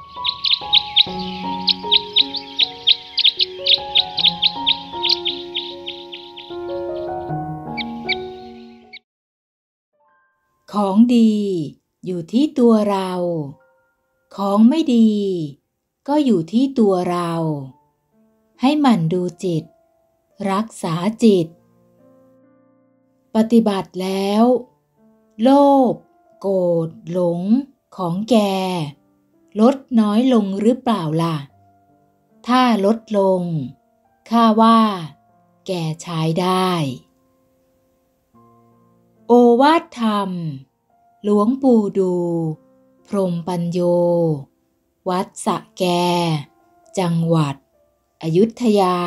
ของดีอยู่ที่ตัวเรา ของไม่ดีก็อยู่ที่ตัวเรา ให้หมั่นดูจิต รักษาจิต ปฏิบัติแล้ว โลภ โกรธ หลงของแกลดน้อยลงหรือเปล่าล่ะ ถ้าลดลงข้าว่าแกใช้ได้ โอวาทธรรม หลวงปู่ดู พรหมปัญโย วัดสระแก จังหวัดอยุธยา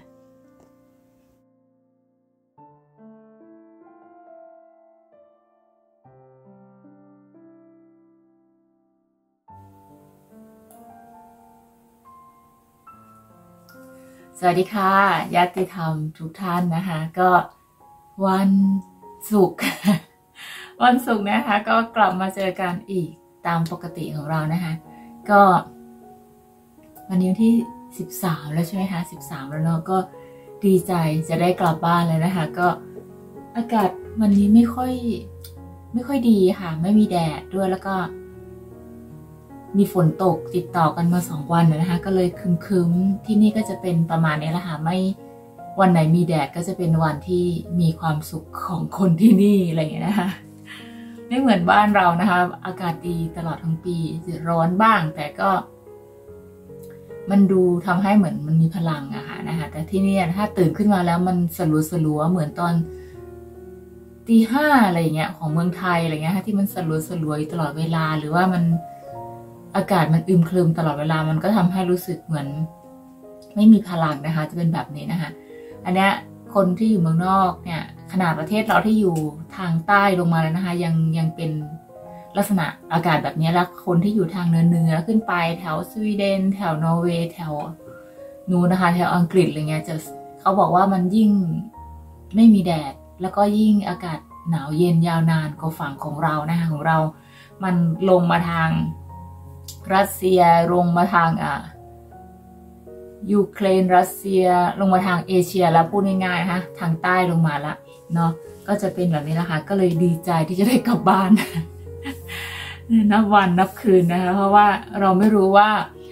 สวัสดีค่ะญาติธรรมทุกท่านนะคะก็วันศุกร์ วันศุกร์นะคะก็กลับมาเจอกันอีกตามปกติของเรานะคะก็วันนี้วันที่13แล้วใช่ไหมคะ13แล้วเนาะก็ดีใจจะได้กลับบ้านเลยนะคะก็อากาศวันนี้ไม่ค่อยดีค่ะไม่มีแดดด้วยแล้วก็มีฝนตกติดต่อกันมา2 วันนะคะก็เลยครึ้มๆที่นี่ก็จะเป็นประมาณนี้แหละค่ะไม่วันไหนมีแดดก็จะเป็นวันที่มีความสุขของคนที่นี่อะไรอย่างเงี้ยนะคะไม่เหมือนบ้านเรานะคะอากาศดีตลอดทั้งปีร้อนบ้างแต่ก็มันดูทำให้เหมือนมันมีพลังอะค่ะนะคะแต่ที่นี่ถ้าตื่นขึ้นมาแล้วมันสลัวเหมือนตอนตี 5อะไรอย่างเงี้ยของเมืองไทยอะไรเงี้ยที่มันสลัวตลอดเวลาหรือว่ามันอากาศมันอึมครึมตลอดเวลามันก็ทำให้รู้สึกเหมือนไม่มีพลังนะคะจะเป็นแบบนี้นะคะอันเนี้ยคนที่อยู่เมืองนอกเนี่ยขนาดประเทศเราที่อยู่ทางใต้ลงมาแล้วนะคะยังเป็นลักษณะอากาศแบบนี้แล้วคนที่อยู่ทางเหนือขึ้นไปแถวสวีเดนแถวนอร์เวย์แถวนู้นนะคะแถวอังกฤษอะไรเงี้ยจะเขาบอกว่ามันยิ่งไม่มีแดดแล้วก็ยิ่งอากาศหนาวเย็นยาวนานกว่าฝั่งของเรานะคะของเรามันลงมาทางรัสเซียลงมาทางยูเครนรัสเซียลงมาทางเอเชียแล้วพูดง่ายๆนะคะทางใต้ลงมาละเนาะก็จะเป็นแบบนี้แหละค่ะก็เลยดีใจที่จะได้กลับบ้าน นับวันนับคืนนะคะเพราะว่าเราไม่รู้ว่า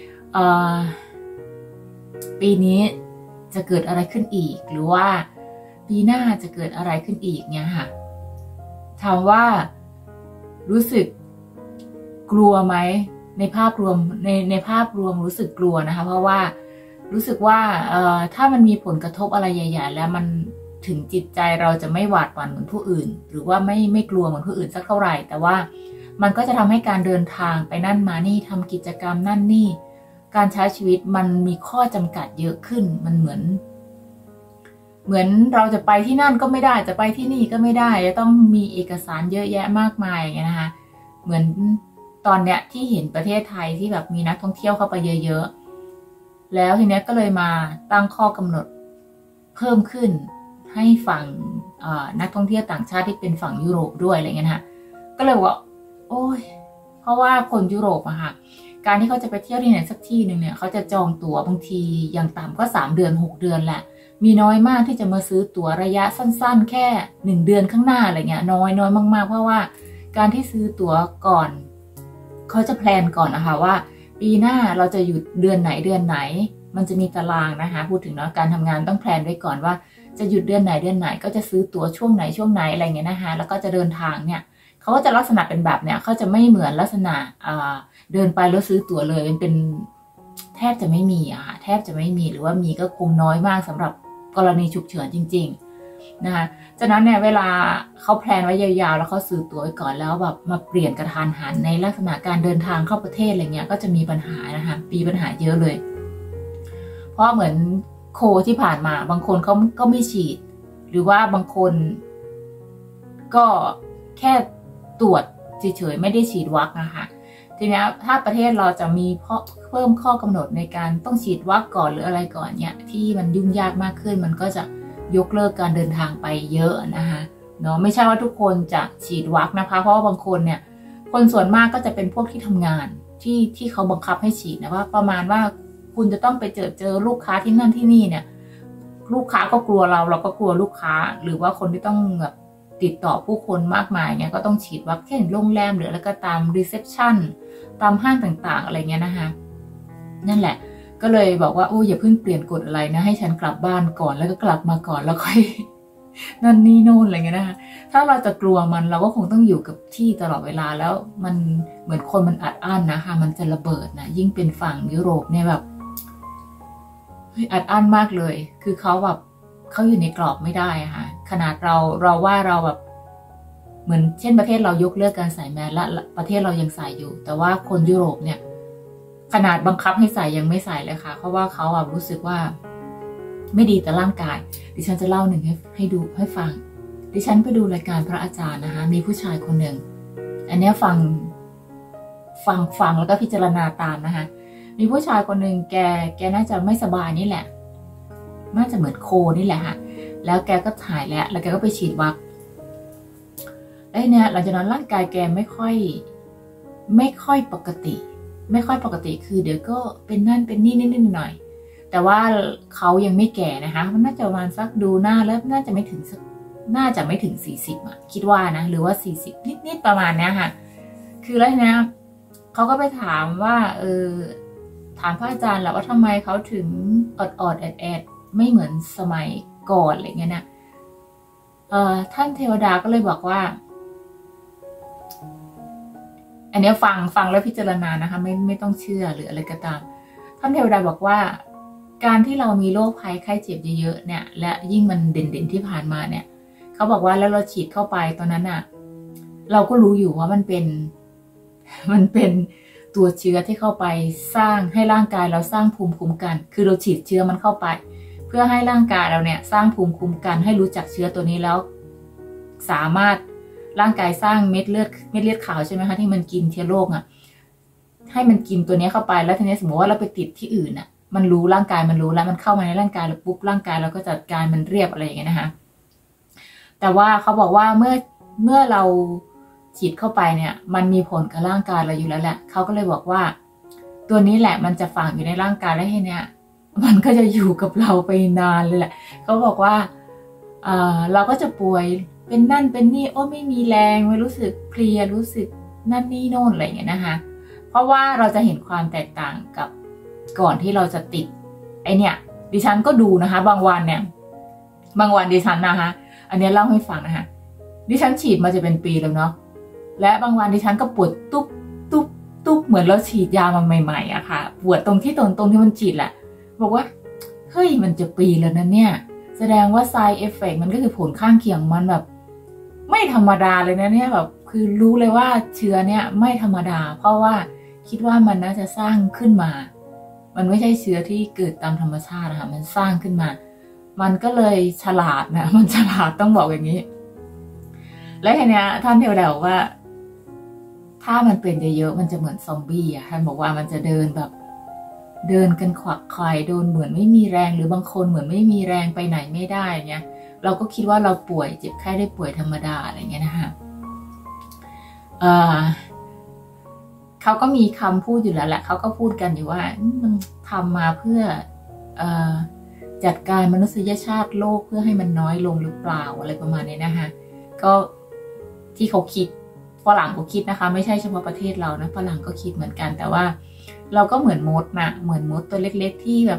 ปีนี้จะเกิดอะไรขึ้นอีกหรือว่าปีหน้าจะเกิดอะไรขึ้นอีกเนี่ยค่ะถามว่ารู้สึกกลัวไหมในภาพรวมในภาพรวมรู้สึกกลัวนะคะเพราะว่ารู้สึกว่าถ้ามันมีผลกระทบอะไรใหญ่ๆแล้วมันถึงจิตใจเราจะไม่หวาดหวั่นเหมือนผู้อื่นหรือว่าไม่กลัวเหมือนผู้อื่นสักเท่าไหร่แต่ว่ามันก็จะทำให้การเดินทางไปนั่นมานี่ทำกิจกรรมนั่นนี่การใช้ชีวิตมันมีข้อจำกัดเยอะขึ้นมันเหมือนเราจะไปที่นั่นก็ไม่ได้จะไปที่นี่ก็ไม่ได้จะต้องมีเอกสารเยอะแยะมากมายอย่างเงี้ยนะคะเหมือนตอนเนี้ยที่เห็นประเทศไทยที่แบบมีนักท่องเที่ยวเข้าไปเยอะๆแล้วทีเนี้ยก็เลยมาตั้งข้อกำหนดเพิ่มขึ้นให้ฝั่งนักท่องเที่ยวต่างชาติที่เป็นฝั่งยุโรปด้วยอะไรเงี้ยนะคะก็เลยว่าโอ้ยเพราะว่าคนยุโรปอะค่ะการที่เขาจะไปเที่ยวที่ไหนสักที่หนึ่งเนี่ยเขาจะจองตั๋วบางทีอย่างต่ำก็3 เดือน6 เดือนแหละมีน้อยมากที่จะมาซื้อตั๋วระยะสั้นๆแค่1 เดือนข้างหน้าอะไรเงี้ยน้อยมากๆเพราะว่าการที่ซื้อตั๋วก่อนเขาจะแพลนก่อนนะคะว่าปีหน้าเราจะหยุดเดือนไหนมันจะมีตารางนะคะพูดถึงเนาะการทำงานต้องแพลนไว้ก่อนว่าจะหยุดเดือนไหนก็จะซื้อตั๋วช่วงไหนอะไรเงี้ยนะคะแล้วก็จะเดินทางเนี่ยเขาก็จะลักษณะเป็นแบบเนี้ยเขาจะไม่เหมือนลักษณะเดินไปแล้วซื้อตั๋วเลยเป็นแทบจะไม่มีอะค่ะแทบจะไม่มีหรือว่ามีก็คงน้อยมากสำหรับกรณีฉุกเฉินจริงๆนะคะจากนั้นเนี่ยเวลาเขาแพลนไว้ยาวๆแล้วเขาซื้อตั๋วไว้ก่อนแล้วแบบมาเปลี่ยนกระทันหันในลักษณะการเดินทางเข้าประเทศอะไรเงี้ยก็จะมีปัญหานะคะมีปัญหาเยอะเลยเพราะเหมือนโคที่ผ่านมาบางคนเขาก็ไม่ฉีดหรือว่าบางคนก็แค่ตรวจเฉยๆไม่ได้ฉีดวัคนะคะทีนี้ถ้าประเทศเราจะมีเพิ่มข้อกำหนดในการต้องฉีดวัคก่อนหรืออะไรก่อนเนี่ยที่มันยุ่งยากมากขึ้นมันก็จะยกเลิกการเดินทางไปเยอะนะคะเนาะไม่ใช่ว่าทุกคนจะฉีดวัคนะคะเพราะว่าบางคนเนี่ยคนส่วนมากก็จะเป็นพวกที่ทำงานที่เขาบังคับให้ฉีดนะว่าประมาณว่าคุณจะต้องไปเจอลูกค้าที่นั่นที่นี่เนี่ยลูกค้าก็กลัวเราก็กลัวลูกค้าหรือว่าคนที่ต้องแบบติดต่อผู้คนมากมายเนี่ยก็ต้องฉีดวัคซีนโรงแรมหรืออะไรก็ตามรีเซพชันตามห้างต่างๆอะไรเงี้ยนะคะนั่นแหละก็เลยบอกว่าโอ้อย่าเพิ่งเปลี่ยนกฎอะไรนะให้ฉันกลับบ้านก่อนแล้วก็กลับมาก่อนแล้วค่อย นั่นนี่โน่นอะไรเงี้ยนะคะถ้าเราจะกลัวมันเราก็คงต้องอยู่กับที่ตลอดเวลาแล้วมันเหมือนคนมันอัดอั้นนะคะมันจะระเบิดนะยิ่งเป็นฝั่งยุโรปเนี่ยแบบอัดอั้นมากเลยคือเขาแบบเขาอยู่ในกรอบไม่ได้ค่ะขนาดเราว่าเราแบบเหมือนเช่นประเทศเรายกเลิกการใส่แมสและประเทศเรายังใส่อยู่แต่ว่าคนยุโรปเนี่ยขนาดบังคับให้ใส่ยังไม่ใส่เลยค่ะเพราะว่าเขารู้สึกว่าไม่ดีต่อร่างกายดิฉันจะเล่าหนึ่งให้ดูให้ฟังดิฉันไปดูรายการพระอาจารย์นะคะมีผู้ชายคนหนึ่งอันนี้ฟังแล้วก็พิจารณาตามนะคะมีผู้ชายคนหนึ่งแกน่าจะไม่สบายนี่แหละน่าจะเหมือนโคนี่แหละค่ะแล้วแกก็ถ่ายแล้วแกก็ไปฉีดวัคเนี่ยหลังจากนั้นร่างกายแกไม่ค่อยปกติคือเดี๋ยวก็เป็นนั่นเป็นนี่นิดหน่อยแต่ว่าเขายังไม่แก่นะคะมันน่าจะประมาณสักดูหน้าแล้วน่าจะไม่ถึง40อ่ะคิดว่านะหรือว่า40นิดประมาณนี้ค่ะคือแล้วนะเขาก็ไปถามว่าถามพระอาจารย์แหละว่าทำไมเขาถึงอดแอดไม่เหมือนสมัยก่อนอะไรเงี้ยนะท่านเทวดาก็เลยบอกว่าอันนี้ฟังแล้วพิจารณานะคะไม่ต้องเชื่อหรืออะไรก็ตามท่านเทวดาบอกว่าการที่เรามีโรคภัยไข้เจ็บเยอะๆเนี่ยและยิ่งมันเด่นที่ผ่านมาเนี่ยเขาบอกว่าแล้วเราฉีดเข้าไปตอนนั้นอ่ะเราก็รู้อยู่ว่ามันเป็นตัวเชื้อที่เข้าไปสร้างให้ร่างกายเราสร้างภูมิคุ้มกันคือเราฉีดเชื้อมันเข้าไปเพื่อให้ร่างกายเราเนี่ยสร้างภูมิคุ้มกันให้รู้จักเชื้อตัวนี้แล้วสามารถร่างกายสร้างเม็ดเลือดขาวใช่ไหมคะที่มันกินเชื้อโรคอ่ะให้มันกินตัวนี้เข้าไปแล้วทีนี้สมมติว่าเราไปติดที่อื่นอ่ะมันรู้ร่างกายมันรู้แล้วมันเข้ามาในร่างกายแล้วปุ๊บร่างกายเราก็จัดการมันเรียบอะไรอย่างเงี้ยนะคะแต่ว่าเขาบอกว่าเมื่อเราฉีดเข้าไปเนี่ยมันมีผลกับร่างกายเราอยู่แล้วแหละเขาก็เลยบอกว่าตัวนี้แหละมันจะฝังอยู่ในร่างกายแล้วทีเนี้ยมันก็จะอยู่กับเราไปนานเลยแหละเขาบอกว่าเราก็จะป่วยเป็นนั่นเป็นนี่ไม่มีแรงไม่รู้สึกเพลียรู้สึกนั่นนี่โน่นอะไรอย่างเงี้ยนะคะเพราะว่าเราจะเห็นความแตกต่างกับก่อนที่เราจะติดไอเนี่ยดิฉันก็ดูนะคะบางวันดิฉันนะคะอันนี้เล่าให้ฟังนะคะดิฉันฉีดมาจะเป็นปีแล้วเนาะและบางวันดิฉันก็ปวดตุ๊บเหมือนเราฉีดยามาใหม่ๆอะค่ะปวดตรงที่มันฉีดแหละบอกว่าเฮ้ยมันจะปีแล้วนะเนี่ยแสดงว่า side effect มันก็คือผลข้างเคียงมันแบบไม่ธรรมดาเลยนะเนี่ยแบบคือรู้เลยว่าเชื้อเนี่ยไม่ธรรมดาเพราะว่าคิดว่ามันน่าจะสร้างขึ้นมามันไม่ใช่เชื้อที่เกิดตามธรรมชาตินะคะมันสร้างขึ้นมามันก็เลยฉลาดนะมันฉลาดต้องบอกอย่างนี้และทีนี้ท่านเทวดาบอกว่าถ้ามันเป็นเยอะๆมันจะเหมือนซอมบี้อ่ะท่านบอกว่ามันจะเดินกันขวักไขว่โดนเหมือนไม่มีแรงหรือบางคนเหมือนไม่มีแรงไปไหนไม่ได้เนี่ยเราก็คิดว่าเราป่วยเจ็บไข้ได้ป่วยธรรมดาอะไรเงี้ยนะคะเขาก็มีคำพูดอยู่แล้วแหละเขาก็พูดกันอยู่ว่ามันทำมาเพื่อจัดการมนุษยชาติโลกเพื่อให้มันน้อยลงหรือเปล่าอะไรประมาณนี้นะคะก็ที่เขาคิดฝรั่งก็คิดนะคะไม่ใช่เฉพาะประเทศเรานะฝรั่งก็คิดเหมือนกันแต่ว่าเราก็เหมือนมดนะเหมือนมดตัวเล็กๆที่แบบ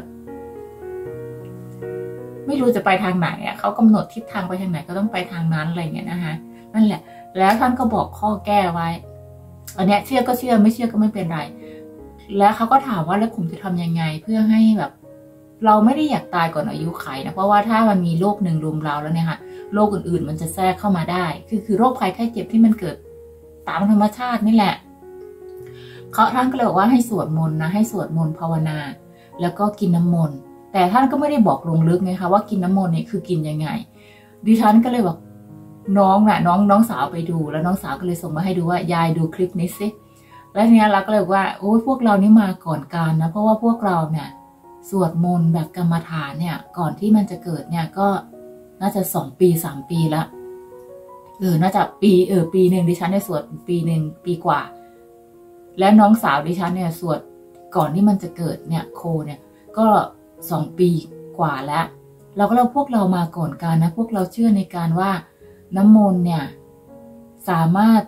ไม่รู้จะไปทางไหนอ่ะเขากำหนดทิศทางไปทางไหนก็ต้องไปทางนั้นอะไรเงี้ยนะคะนั่นแหละแล้วท่านก็บอกข้อแก้ไว้อันเนี้ยเชื่อก็เชื่อไม่เชื่อก็ไม่เป็นไรแล้วเขาก็ถามว่าแล้วผมจะทำยังไงเพื่อให้แบบเราไม่ได้อยากตายก่อนอายุไขนะเพราะว่าถ้ามันมีโรคหนึ่งรุมเราแล้วเนี่ยค่ะโรคอื่นๆมันจะแทรกเข้ามาได้คือโรคภัยไข้เจ็บที่มันเกิดตามธรรมชาตินี่แหละท่านก็เลยบอกว่าให้สวดมนต์นะให้สวดมนต์ภาวนาแล้วก็กินน้ำมนต์แต่ท่านก็ไม่ได้บอกลงลึกไงคะว่ากินน้ำมนต์เนี่ยคือกินยังไงดิฉันก็เลยบอกน้องสาวไปดูแล้วน้องสาวก็เลยส่งมาให้ดูว่ายายดูคลิปนี้สิแล้วทีนี้เราก็เลยว่าโอ้ยพวกเรานี่มาก่อนการนะเพราะว่าพวกเราเนี่ยสวดมนต์แบบกรรมฐานเนี่ยก่อนที่มันจะเกิดเนี่ยก็น่าจะ2 ปี3 ปีแล้วน่าจะปีหนึ่งดิฉันได้สวดปี1 ปีกว่าและน้องสาวดิฉันเนี่ยสวดก่อนที่มันจะเกิดเนี่ยโคเนี่ยก็2 ปีกว่าแล้วพวกเรามาก่อนกันนะพวกเราเชื่อในการว่าน้ำมนต์เนี่ยสามารถ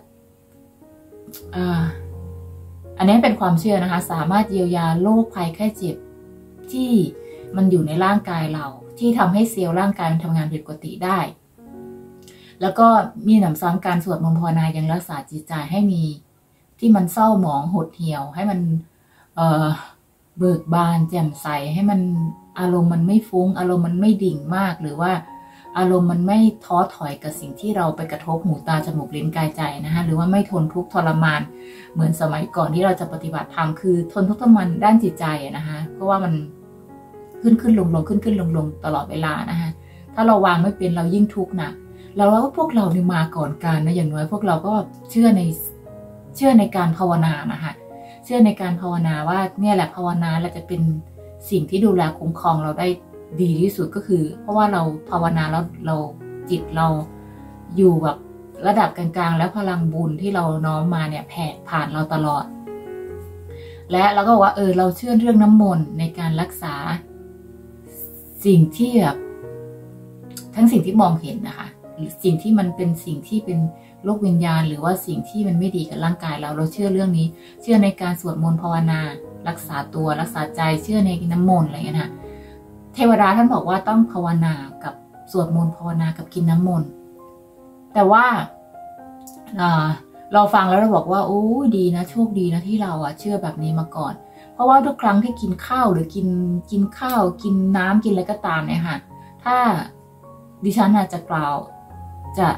อันนี้เป็นความเชื่อนะคะสามารถเยียวยาโรคภัยไข้เจ็บที่มันอยู่ในร่างกายเราที่ทำให้เซลล์ร่างกายมันทำงานผิดปกติได้แล้วก็มีหนำซ้ำการสวดมนต์ภาวนายังรักษาจิตใจให้มีที่มันเศร้าหมองหดเหี่ยวให้มันเบิกบานแจ่มใสให้มันอารมณ์มันไม่ฟุ้งอารมณ์มันไม่ดิ่งมากหรือว่าอารมณ์มันไม่ท้อถอยกับสิ่งที่เราไปกระทบหูตาจมูกลิ้นกายใจนะคะหรือว่าไม่ทนทุกข์ทรมานเหมือนสมัยก่อนที่เราจะปฏิบัติธรรมคือทนทุกข์ทรมานด้านจิตใจนะคะเพราะว่ามันขึ้นลงลงตลอดเวลานะคะถ้าเราวางไม่เป็นเรายิ่งทุกข์นะแล้วพวกเรานี่มาก่อนกันนะอย่างน้อยพวกเราก็เชื่อในการภาวนานะคะเชื่อในการภาวนาว่าเนี่ยแหละภาวนาเราจะเป็นสิ่งที่ดูแลคุ้มครองเราได้ดีที่สุดก็คือเพราะว่าเราภาวนาแล้วเราจิตเราอยู่แบบระดับกลางๆแล้วพลังบุญที่เราน้อมมาเนี่ยแผ่ผ่านเราตลอดและเราก็บอกว่าเราเชื่อเรื่องน้ำมนต์ในการรักษาสิ่งที่แบบทั้งสิ่งที่มองเห็นนะคะหรือสิ่งที่มันเป็นสิ่งที่เป็นโลกวิญญาณหรือว่าสิ่งที่มันไม่ดีกับร่างกายเราเชื่อเรื่องนี้เชื่อในการสวดมนต์ภาวนารักษาตัวรักษาใจเชื่อในน้ำมนต์อะไรอย่างเงี้ยนะเทวดาท่านบอกว่าต้องภาวนากับสวดมนต์ภาวนากับกินน้ำมนต์แต่ว่าเราฟังแล้วเราบอกว่าโอ้ดีนะโชคดีนะที่เราเชื่อแบบนี้มาก่อนเพราะว่าทุกครั้งที่กินข้าวหรือกินข้าวกินน้ำกินอะไรก็ตามเนี่ยค่ะถ้าดิฉันอาจจะกล่าวจะ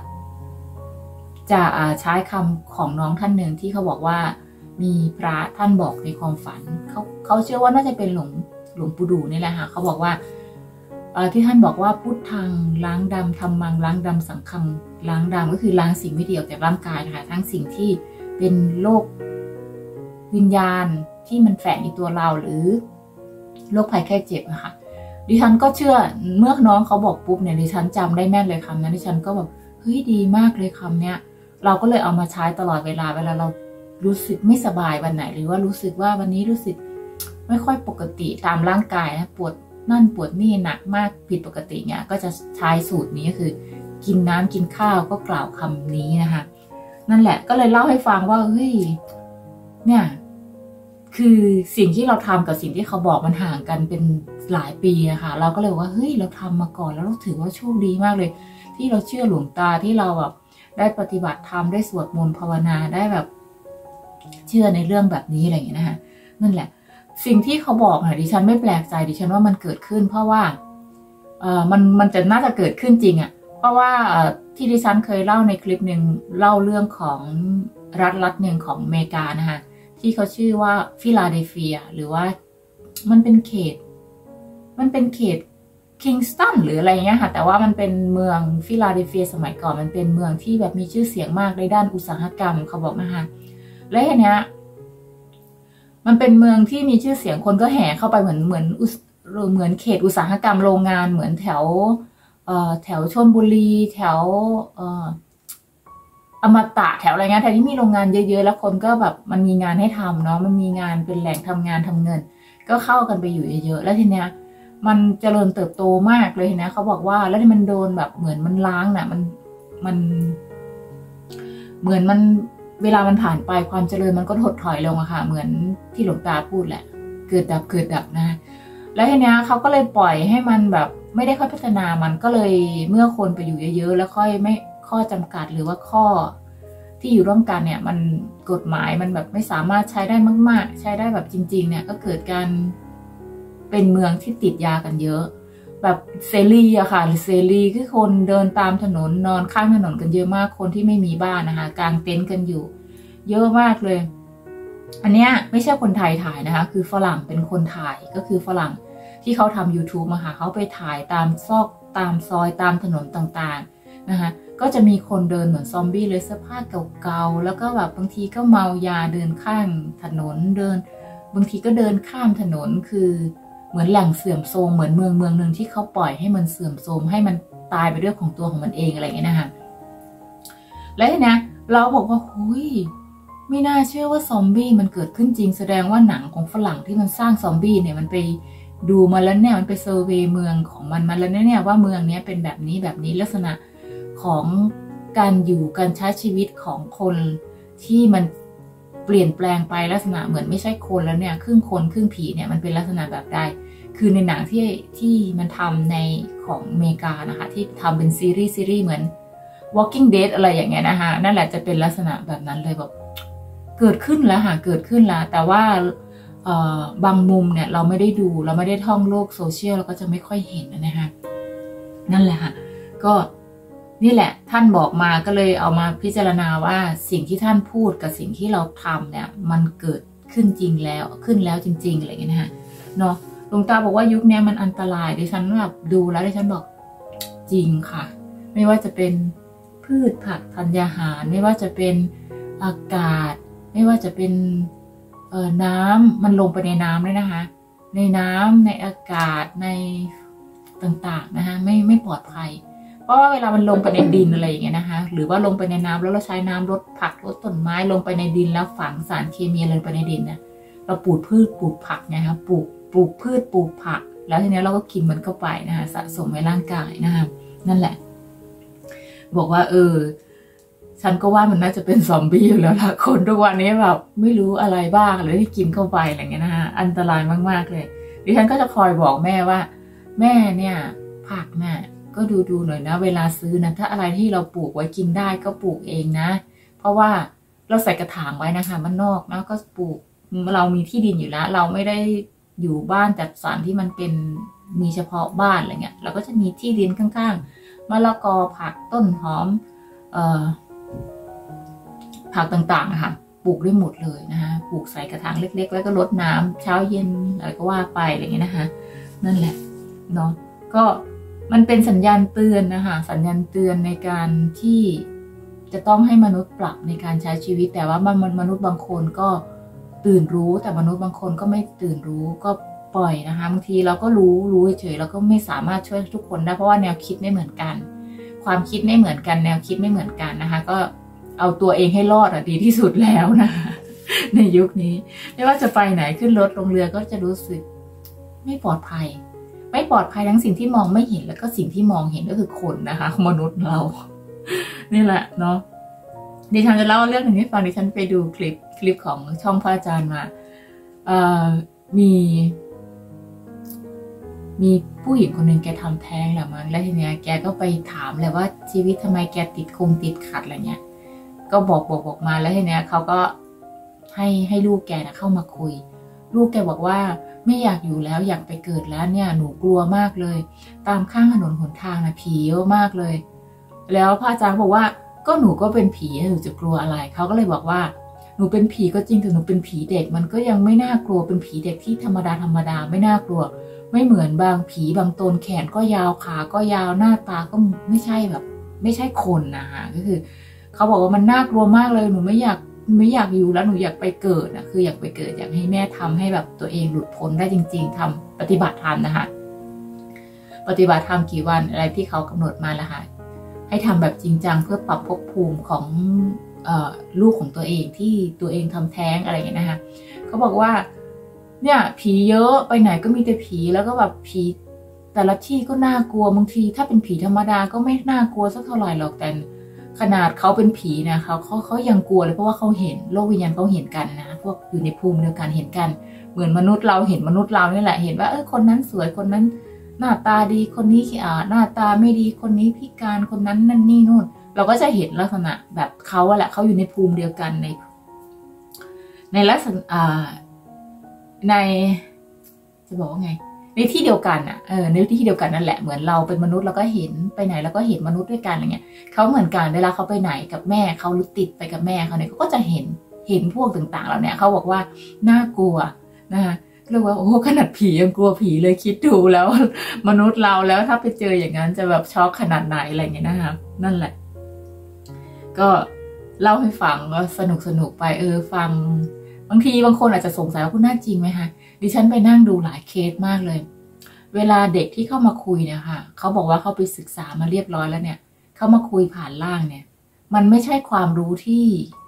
ใช้คำของน้องท่านหนึ่งที่เขาบอกว่ามีพระท่านบอกในความฝันเขาเชื่อว่าน่าจะเป็นหลวงปู่ดูนี่แหละค่ะเขาบอกว่าที่ท่านบอกว่าพุทธังล้างดำธัมมังล้างดำสังฆังล้างดำก็คือล้างสิ่งไม่ดีออกจากร่างกายนะคะทั้งสิ่งที่เป็นโรควิญญาณที่มันแฝงในตัวเราหรือโรคภัยไข้เจ็บนะคะดิฉันก็เชื่อเมื่อน้องเขาบอกปุ๊บเนี่ยดิฉันจำได้แม่นเลยคำนั้นดิฉันก็แบบเฮ้ยดีมากเลยคำเนี้ยเราก็เลยเอามาใช้ตลอดเวลาเรารู้สึกไม่สบายวันไหนหรือว่ารู้สึกว่าวันนี้รู้สึกไม่ค่อยปกติตามร่างกายนะปวดนั่นปวดนี่หนักมากผิดปกติเนี่ยก็จะใช้สูตรนี้ก็คือกินน้ำกินข้าวก็กล่าวคำนี้นะคะนั่นแหละก็เลยเล่าให้ฟังว่าเฮ้ยเนี่ยคือสิ่งที่เราทำกับสิ่งที่เขาบอกมันห่างกันเป็นหลายปีอะค่ะเราก็เลยว่าเฮ้ยเราทำมาก่อนแล้วเราถือว่าโชคดีมากเลยที่เราเชื่อหลวงตาที่เราแบบได้ปฏิบัติธรรมได้สวดมนต์ภาวนาได้แบบเชื่อในเรื่องแบบนี้อะไรอย่างเงี้ยนะคะนั่นแหละสิ่งที่เขาบอกค่ะดิฉันไม่แปลกใจดิฉันว่ามันเกิดขึ้นเพราะว่ามันจะน่าจะเกิดขึ้นจริงอะเพราะว่าที่ดิฉันเคยเล่าในคลิปหนึ่งเล่าเรื่องของรัฐหนึ่งของอเมริกานะคะที่เขาชื่อว่าฟิลาเดลเฟียหรือว่ามันเป็นเขตคิงสตันหรืออะไรเงี้ยค่ะแต่ว่ามันเป็นเมืองฟิลาเดลเฟียสมัยก่อนมันเป็นเมืองที่แบบมีชื่อเสียงมากในด้านอุตสาหกรรมเขาบอกนะคะและทีเนี้ยมันเป็นเมืองที่มีชื่อเสียงคนก็แห่เข้าไปเหมือนเขตอุตสาหกรรมโรงงานเหมือนแถวชลบุรีแถวอมตะแถวอะไรเงี้ยแถวที่มีโรงงานเยอะๆแล้วคนก็แบบมันมีงานให้ทำเนาะมันมีงานเป็นแหล่งทำงานทำเงินก็เข้ากันไปอยู่เยอะๆแล้วทีเนี้ยมันเจริญเติบโตมากเลยนะเขาบอกว่าแล้วที่มันโดนแบบเหมือนมันล้างน่ะมันเหมือนมันเวลามันผ่านไปความเจริญมันก็ถดถอยลงอะค่ะเหมือนที่หลวงตาพูดแหละเกิดดับนะแล้วทีเนี้ยเขาก็เลยปล่อยให้มันแบบไม่ได้ค่อยพัฒนามันก็เลยเมื่อคนไปอยู่เยอะๆแล้วค่อยไม่ข้อจำกัดหรือว่าข้อที่อยู่ร่วมกันเนี่ยมันกฎหมายมันแบบไม่สามารถใช้ได้มากๆใช้ได้แบบจริงๆเนี่ยก็เกิดการเป็นเมืองที่ติดยากันเยอะแบบเสรีอะค่ะหรือเสรีคือคนเดินตามถนนนอนข้างถนนกันเยอะมากคนที่ไม่มีบ้านนะคะกางเต็นท์กันอยู่เยอะมากเลยอันเนี้ยไม่ใช่คนไทยถ่ายนะคะคือฝรั่งเป็นคนถ่ายก็คือฝรั่งที่เขาทำ YouTube มาค่ะเขาไปถ่ายตามซอกตามซอยตามถนนต่างๆนะคะก็จะมีคนเดินเหมือนซอมบี้เลยเสื้อผ้าเก่าๆแล้วก็แบบบางทีก็เมายาเดินข้างถนนเดินบางทีก็เดินข้ามถนนคือเหมือนแหล่งเสื่อมโทรมเหมือนเมืองหนึ่งที่เขาปล่อยให้มันเสื่อมโทรมให้มันตายไปด้วยของตัวของมันเองอะไรอย่างเงี้ยนะคะและทีนี้เราบอกว่าเฮ้ยไม่น่าเชื่อว่าซอมบี้มันเกิดขึ้นจริงแสดงว่าหนังของฝรั่งที่มันสร้างซอมบี้เนี่ยมันไปดูมาแล้วเนี่ยมันไปเซอร์เวย์เมืองของมันมาแล้วเนี่ยว่าเมืองนี้เป็นแบบนี้แบบนี้ลักษณะของการอยู่การใช้ชีวิตของคนที่มันเปลี่ยนแปลงไปลักษณะเหมือนไม่ใช่คนแล้วเนี่ยครึ่งคนครึ่งผีเนี่ยมันเป็นลักษณะแบบใดคือในหนังที่มันทำในของอเมริกานะคะที่ทำเป็นซีรีส์เหมือน Walking Dead อะไรอย่างเงี้ยนะคะนั่นแหละจะเป็นลักษณะแบบนั้นเลยแบบเกิดขึ้นแล้วค่ะเกิดขึ้นแล้วแต่ว่าบางมุมเนี่ยเราไม่ได้ดูเราไม่ได้ท่องโลกโซเชียลเราก็จะไม่ค่อยเห็นนะคะนั่นแหละค่ะก็นี่แหละท่านบอกมาก็เลยเอามาพิจารณาว่าสิ่งที่ท่านพูดกับสิ่งที่เราทำเนี่ยมันเกิดขึ้นจริงแล้วขึ้นแล้วจริงๆอะไรอย่างเงี้ยนะคะเนาะหลวงตาบอกว่ายุคนี้มันอันตรายดิฉันแบบดูแล้วดิฉันบอกจริงค่ะไม่ว่าจะเป็นพืชผักธัญญาหารไม่ว่าจะเป็นอากาศไม่ว่าจะเป็นน้ำมันลงไปในน้ำเลยนะคะในน้ำในอากาศในต่างๆนะคะไม่ปลอดภัยเพราะว่าเวลามันลงไปในดินอะไรอย่างเงี้ยนะคะหรือว่าลงไปในน้ำแล้วเราใช้น้ำลดผักลดต้นไม้ลงไปในดินแล้วฝังสารเคมีอะไรไปในดินเนี่ยเราปลูกพืชปลูกผักนะคะปลูกพืชปลูกผักแล้วทีนี้เราก็กินมันเข้าไปนะคะสะสมในร่างกายนะคะนั่นแหละบอกว่าฉันก็ว่ามันน่าจะเป็นซอมบี้อยู่แล้วล่ะคนทุกวันนี้แบบไม่รู้อะไรบ้างเลยที่กินเข้าไปอะไรเงี้ยนะคะอันตรายมากๆเลยดิฉันก็จะคอยบอกแม่ว่าแม่เนี่ยผักเนี่ยก็ดูหน่อยนะเวลาซื้อนะถ้าอะไรที่เราปลูกไว้กินได้ก็ปลูกเองนะเพราะว่าเราใส่กระถางไว้นะคะมันนอกนะก็ปลูกเรามีที่ดินอยู่แล้วเราไม่ได้อยู่บ้านจัดสรรที่มันเป็นมีเฉพาะบ้านอะไรเงี้ยเราก็จะมีที่ดินข้างๆมะละกอผักต้นหอมผักต่างๆนะคะปลูกได้หมดเลยนะคะปลูกใส่กระถางเล็กๆแล้วก็รดน้ำเช้าเย็นอะไรก็ว่าไปอะไรอย่างเงี้ยนะคะนั่นแหละเนาะก็มันเป็นสัญญาณเตือนนะคะสัญญาณเตือนในการที่จะต้องให้มนุษย์ปรับในการใช้ชีวิตแต่ว่ามนุษย์บางคนก็ตื่นรู้แต่มนุษย์บางคนก็ไม่ตื่นรู้ก็ปล่อยนะคะบางทีเราก็รู้เฉยๆเราก็ไม่สามารถช่วยทุกคนได้เพราะว่าแนวคิดไม่เหมือนกันความคิดไม่เหมือนกันแนวคิดไม่เหมือนกันนะคะก็เอาตัวเองให้รอดดีที่สุดแล้วนะคะในยุคนี้ไม่ว่าจะไปไหนขึ้นรถลงเรือก็จะรู้สึกไม่ปลอดภัยทั้งสิ่งที่มองไม่เห็นแล้วก็สิ่งที่มองเห็นก็คือคนนะคะมนุษย์เรานี่แหละเนาะดิฉันจะเล่าเรื่องหนึ่งให้ฟังดิฉันไปดูคลิปของช่องพระอาจารย์มามีผู้หญิงคนหนึ่งแกทำแท้งแหละมั้งแล้วทีเนี้ยแกก็ไปถามเลยว่าชีวิตทำไมแกติดขัดอะไรเงี้ยก็บอกมาแล้วทีเนี้ยเขาก็ให้ลูกแกนะเข้ามาคุยลูกแกบอกว่าไม่อยากอยู่แล้วอยากไปเกิดแล้วเนี่ยหนูกลัวมากเลยตามข้างถนนหนทางนะผีเยอะมากเลยแล้วพระอาจารย์บอกว่าก็หนูก็เป็นผีหนูจะกลัวอะไรเขาก็เลยบอกว่าหนูเป็นผีก็จริงแต่หนูเป็นผีเด็กมันก็ยังไม่น่ากลัวเป็นผีเด็กที่ธรรมดาไม่น่ากลัวไม่เหมือนบางผีบางตนแขนก็ยาวขาก็ยาวหน้าตาก็ไม่ใช่แบบไม่ใช่คนนะคะก็คือเขาบอกว่ามันน่ากลัวมากเลยหนูไม่อยากอยู่แล้วหนูอยากไปเกิดนะคืออยากไปเกิดอยากให้แม่ทำให้แบบตัวเองหลุดพ้นได้จริงๆทำปฏิบัติธรรมนะคะปฏิบัติธรรมกี่วันอะไรที่เขากำหนดมาแล้วค่ะให้ทำแบบจริงจังเพื่อปรับภพภูมิของลูกของตัวเองที่ตัวเองทำแท้งอะไรอย่างเงี้ยนะคะเขาบอกว่าเนี่ยผีเยอะไปไหนก็มีแต่ผีแล้วก็แบบผีแต่ละที่ก็น่ากลัวบางทีถ้าเป็นผีธรรมดาก็ไม่น่ากลัวสักเท่าไหร่หรอกแต่ขนาดเขาเป็นผีนะเขายังกลัวเลยเพราะว่าเขาเห็นโลกวิญญาณเขาเห็นกันนะพวกอยู่ในภูมิเดียวกันเห็นกันเหมือนมนุษย์เราเห็นมนุษย์เรานี่แหละเห็นว่าคนนั้นสวยคนนั้นหน้าตาดีคนนี้หน้าตาไม่ดีคนนี้พิการคนนั้นนั่นนี่นู่นเราก็จะเห็นลักษณะแบบเขาแหละเขาอยู่ในภูมิเดียวกันในลักษณะในจะบอกว่าไงในที่เดียวกันในที่เดียวกันนั่นแหละเหมือนเราเป็นมนุษย์เราก็เห็นไปไหนเราก็เห็นมนุษย์ด้วยกันอะไรเงี้ยเขาเหมือนกันเวลาเขาไปไหนกับแม่เขาหรือติดไปกับแม่เขาเนี่ยเขาก็จะเห็นพวกต่างๆเราเนี่ยเขาบอกว่าน่ากลัวนะคะเรียกว่าโอ้ขนาดผียังกลัวผีเลยคิดดูแล้วมนุษย์เราแล้วถ้าไปเจออย่างนั้นจะแบบช็อกขนาดไหนอะไรเงี้ยนะคะนั่นแหละก็เล่าให้ฟังก็สนุกไปฟังบางทีบางคนอาจจะสงสัยว่าคุณน่าจริงไหมคะดิฉันไปนั่งดูหลายเคสมากเลยเวลาเด็กที่เข้ามาคุยเนี่ยค่ะเขาบอกว่าเขาไปศึกษามาเรียบร้อยแล้วเนี่ยเขามาคุยผ่านล่างเนี่ยมันไม่ใช่ความรู้ที่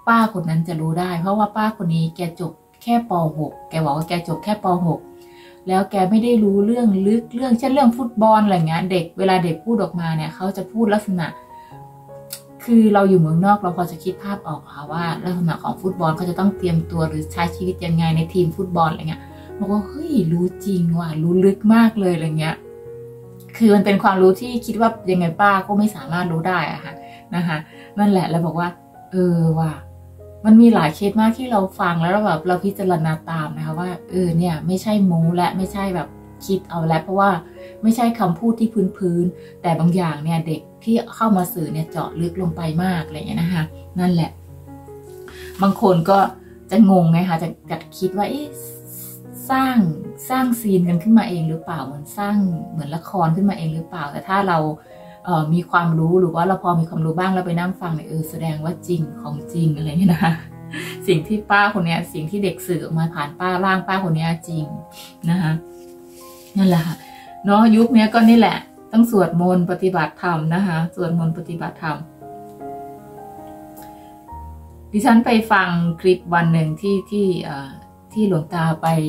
ป้าคนนั้นจะรู้ได้เพราะว่าป้าคนนี้แกจบแค่ป .6 แกบอกว่าแกจบแค่ป .6 แล้วแกไม่ได้รู้เรื่องลึกเรื่องเช่นเรื่องฟุตบอลอะไรเงี้ยเด็กเวลาเด็กพูดออกมาเนี่ยเขาจะพูดลักษณะคือเราอยู่เมืองนอกเราพอจะคิดภาพออกค่ะว่าลักษณะของฟุตบอลเขาจะต้องเตรียมตัวหรือใช้ชีวิตยังไงในทีมฟุตบอลอะไรเงี้ยบอกว่าเฮ้ยรู้จริงว่ะรู้ลึกมากเลยอะไรเงี้ยคือมันเป็นความรู้ที่คิดว่ายังไงป้าก็ไม่สามารถรู้ได้อะค่ะนะคะนั่นแหละแล้วบอกว่าว่ะมันมีหลายเคสมากที่เราฟังแล้วแบบเราพิจารณาตามนะคะว่าเนี่ยไม่ใช่โม้และไม่ใช่แบบคิดเอาแล้วเพราะว่าไม่ใช่คำพูดที่พื้นแต่บางอย่างเนี่ยเด็กที่เข้ามาสื่อเนี่ยเจาะลึกลงไปมากอะไรอย่างเงี้ยนะคะนั่นแหละบางคนก็จะงงไงคะจะคิดว่าสร้างซีนกันขึ้นมาเองหรือเปล่าเหมือนสร้างเหมือนละครขึ้นมาเองหรือเปล่าแต่ถ้าเรามีความรู้หรือว่าเราพอมีความรู้บ้างแล้วไปนั่งฟังเนี่ยแสดงว่าจริงของจริงอะไรเงี้ยนะคะสิ่งที่ป้าคนนี้สิ่งที่เด็กสื่อออกมาผ่านป้าคนนี้จริงนะคะนั่นแหละค่ะเนาะยุคนี้ก็นี่แหละต้องสวดมนต์ปฏิบัติธรรมนะคะสวดมนต์ปฏิบัติธรรมดิฉันไปฟังคลิปวันหนึ่งที่หลวงตา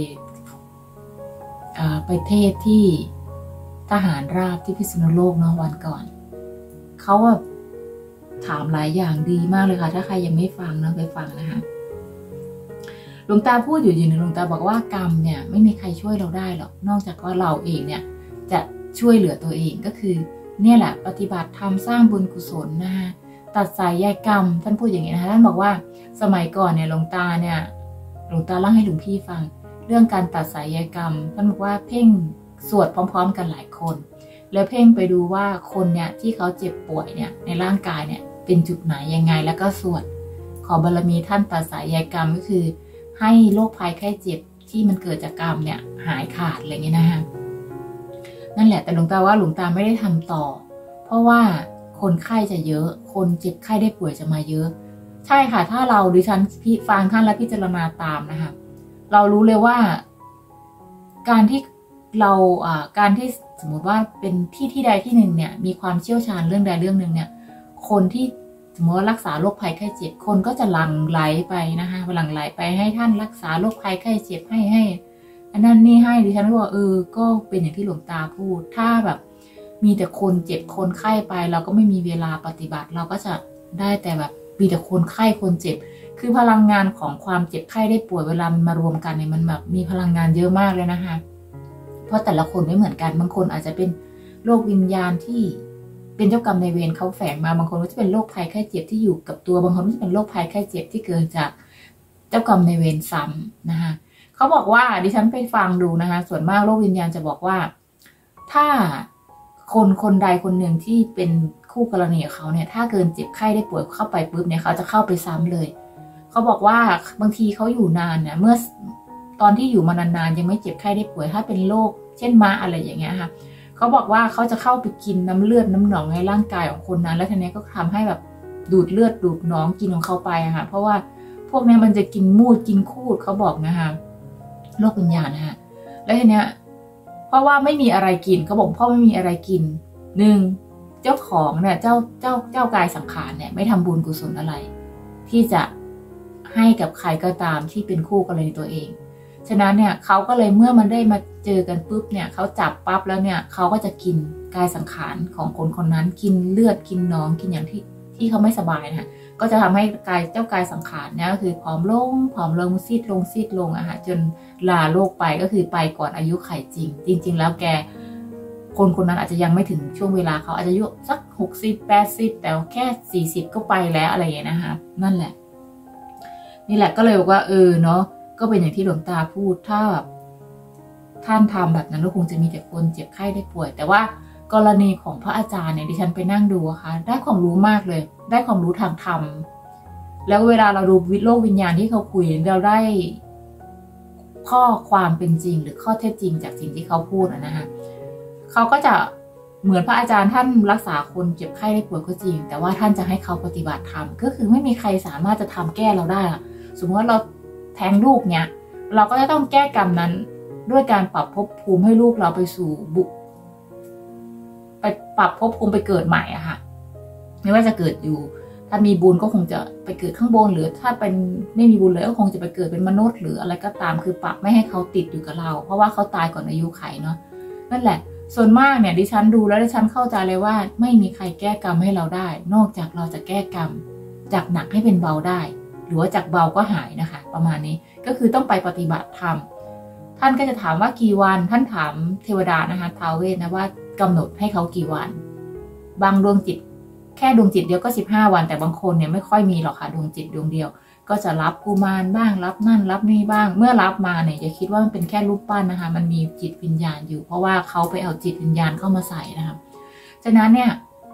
ไปเทศที่ทหารราบที่พิษณุโลกเนาะวันก่อนเขาถามหลายอย่างดีมากเลยค่ะถ้าใครยังไม่ฟังนะไปฟังนะคะหลวงตาพูดอยู่หนึ่งหลวงตาบอกว่ากรรมเนี่ยไม่มีใครช่วยเราได้หรอกนอกจากว่าเราเองเนี่ยจะช่วยเหลือตัวเองก็คือเนี่ยแหละปฏิบัติธรรมสร้างบุญกุศลนะคะตัดสายใยกรรมท่านพูดอย่างนี้นะคะท่านบอกว่าสมัยก่อนเนี่ยหลวงตาเล่าให้หลวงพี่ฟังเรื่องการตัดสายใยกรรมท่านบอกว่าเพ่งสวดพร้อมๆกันหลายคนแล้วเพ่งไปดูว่าคนเนี่ยที่เขาเจ็บป่วยเนี่ยในร่างกายเนี่ยเป็นจุดไหนยังไงแล้วก็สวดขอบารมีท่านตัดสายใยกรรมก็คือให้โรคภัยไข้เจ็บที่มันเกิดจากกรรมเนี่ยหายขาดอะไรเงี้ยนะคะนั่นแหละแต่หลวงตาว่าหลวงตาไม่ได้ทำต่อเพราะว่าคนไข้จะเยอะคนเจ็บไข้ได้ป่วยจะมาเยอะใช่ค่ะถ้าเราดิฉันฟังท่านและพิจารณาตามนะคะเรารู้เลยว่าการที่สมมติว่าเป็นที่ใดที่หนึ่งเนี่ยมีความเชี่ยวชาญเรื่องใดเรื่องหนึ่งเนี่ยคนที่สมมติว่ารักษาโรคภัยไข้เจ็บคนก็จะหลั่งไหลไปนะคะหลั่งไหลไปให้ท่านรักษาโรคภัยไข้เจ็บให้อันนั้นนี่ให้ดิฉันว่าก็เป็นอย่างที่หลวงตาพูดถ้าแบบมีแต่คนเจ็บคนไข้ไปเราก็ไม่มีเวลาปฏิบัติเราก็จะได้แต่แบบมีแต่คนไข้คนเจ็บคือพลังงานของความเจ็บไข้ได้ป่วยเวลามันมารวมกันเนี่ยมันแบบมีพลังงานเยอะมากเลยนะคะเพราะแต่ละคนไม่เหมือนกันบางคนอาจจะเป็นโรควิญญาณที่เป็นเจ้ากรรมนายเวรเขาแฝงมาบางคนก็จะเป็นโรคภัยไข้เจ็บที่อยู่กับตัวบางคนก็จะเป็นโรคภัยไข้เจ็บที่เกิดจากเจ้ากรรมนายเวรซ้ำนะคะเขาบอกว่าดิฉันไปฟังดูนะคะส่วนมากโรควิญญาณจะบอกว่าถ้าคนใดคนหนึ่งที่เป็นคู่กรณีกับเขาเนี่ยถ้าเกินเจ็บไข้ได้ป่วยเข้าไปปุ๊บเนี่ยเขาจะเข้าไปซ้ำเลยเขาบอกว่าบางทีเขาอยู่นานเนี่ยเมื่อตอนที่อยู่มานานๆยังไม่เจ็บไข้ได้ป่วยถ้าเป็นโรคเช่นม้าอะไรอย่างเงี้ยค่ะเขาบอกว่าเขาจะเข้าไปกินน้ำเลือดน้ำหนองในร่างกายของคนนั้นแล้วทีนี้ก็ทำให้แบบดูดเลือดดูดหนองกินของเขาไปอะค่ะเพราะว่าพวกนี้มันจะกินมูดกินคูดเขาบอกนะคะโรควิญญาณนะคะแล้วทีเนี้ยเพราะว่าไม่มีอะไรกินเขาบอกพ่อไม่มีอะไรกินเจ้าของเนี่ยเจ้ากายสังขารเนี่ยไม่ทำบุญกุศลอะไรที่จะให้กับใครก็ตามที่เป็นคู่กรณีตัวเองฉะนั้นเนี่ยเขาก็เลยเมื่อมันได้มาเจอกันปุ๊บเนี่ยเขาจับปั๊บแล้วเนี่ยเขาก็จะกินกายสังขารของคนนั้นกินเลือดกินน้องกินอย่างที่เขาไม่สบายนะคะก็จะทำให้เจ้ากายสังขารเนี่ยก็คือผอมลงซีดลงอะค่ะจนลาโลกไปก็คือไปก่อนอายุไขจริงแล้วแกคนนั้นอาจจะยังไม่ถึงช่วงเวลาเขาอาจจะอายุสัก60-80แต่แค่40ก็ไปแล้วอะไรอย่างเงี้ยนะคะนั่นแหละนี่แหละก็เลยบอกว่าเนาะก็เป็นอย่างที่หลวงตาพูดถ้าท่านทำแบบนั้นก็คงจะมีแต่คนเจ็บไข้ได้ป่วยแต่ว่ากรณีของพระอาจารย์เนี่ยดิฉันไปนั่งดูค่ะได้ความรู้มากเลยได้ความรู้ทางธรรมแล้วเวลาเราดูโลกวิญญาณที่เขาคุยเราได้ข้อความเป็นจริงหรือข้อเท็จจริงจากสิ่งที่เขาพูดนะคะเขาก็จะเหมือนพระอาจารย์ท่านรักษาคนเจ็บไข้ได้ป่วยก็จริงแต่ว่าท่านจะให้เขาปฏิบัติธรรมก็คือไม่มีใครสามารถจะทำแก้เราได้สมมติว่าเราแทงลูกเนี้ยเราก็จะต้องแก้กรรมนั้นด้วยการปรับภพภูมิให้ลูกเราไปสู่ไปปรับภพภูมิไปเกิดใหม่อะค่ะไม่ว่าจะเกิดอยู่ถ้ามีบุญก็คงจะไปเกิดข้างบนหรือถ้าเป็นไม่มีบุญเลยก็คงจะไปเกิดเป็นมนุษย์หรืออะไรก็ตามคือปรับไม่ให้เขาติดอยู่กับเราเพราะว่าเขาตายก่อนอายุไขเนาะนั่นแหละส่วนมากเนี่ยดิฉันดูแล้วดิฉันเข้าใจเลยว่าไม่มีใครแก้กรรมให้เราได้นอกจากเราจะแก้กรรมจากหนักให้เป็นเบาได้หรือว่าจากเบาก็หายนะคะประมาณนี้ก็คือต้องไปปฏิบัติธรรมท่านก็จะถามว่ากี่วันท่านถามเทวดานะคะท้าวเวสนะว่ากำหนดให้เขากี่วันบางดวงจิตแค่ดวงจิตเดียวก็15 วันแต่บางคนเนี่ยไม่ค่อยมีหรอกค่ะดวงจิตดวงเดียวก็จะรับกุมารบ้างรับนั่นรับนี่บ้างเมื่อรับมาเนี่ยอย่าคิดว่ามันเป็นแค่รูปปั้นนะคะมันมีจิตวิญญาณอยู่เพราะว่าเขาไปเอาจิตวิญญาณเข้ามาใส่นะคะฉะนั้นเนี่ย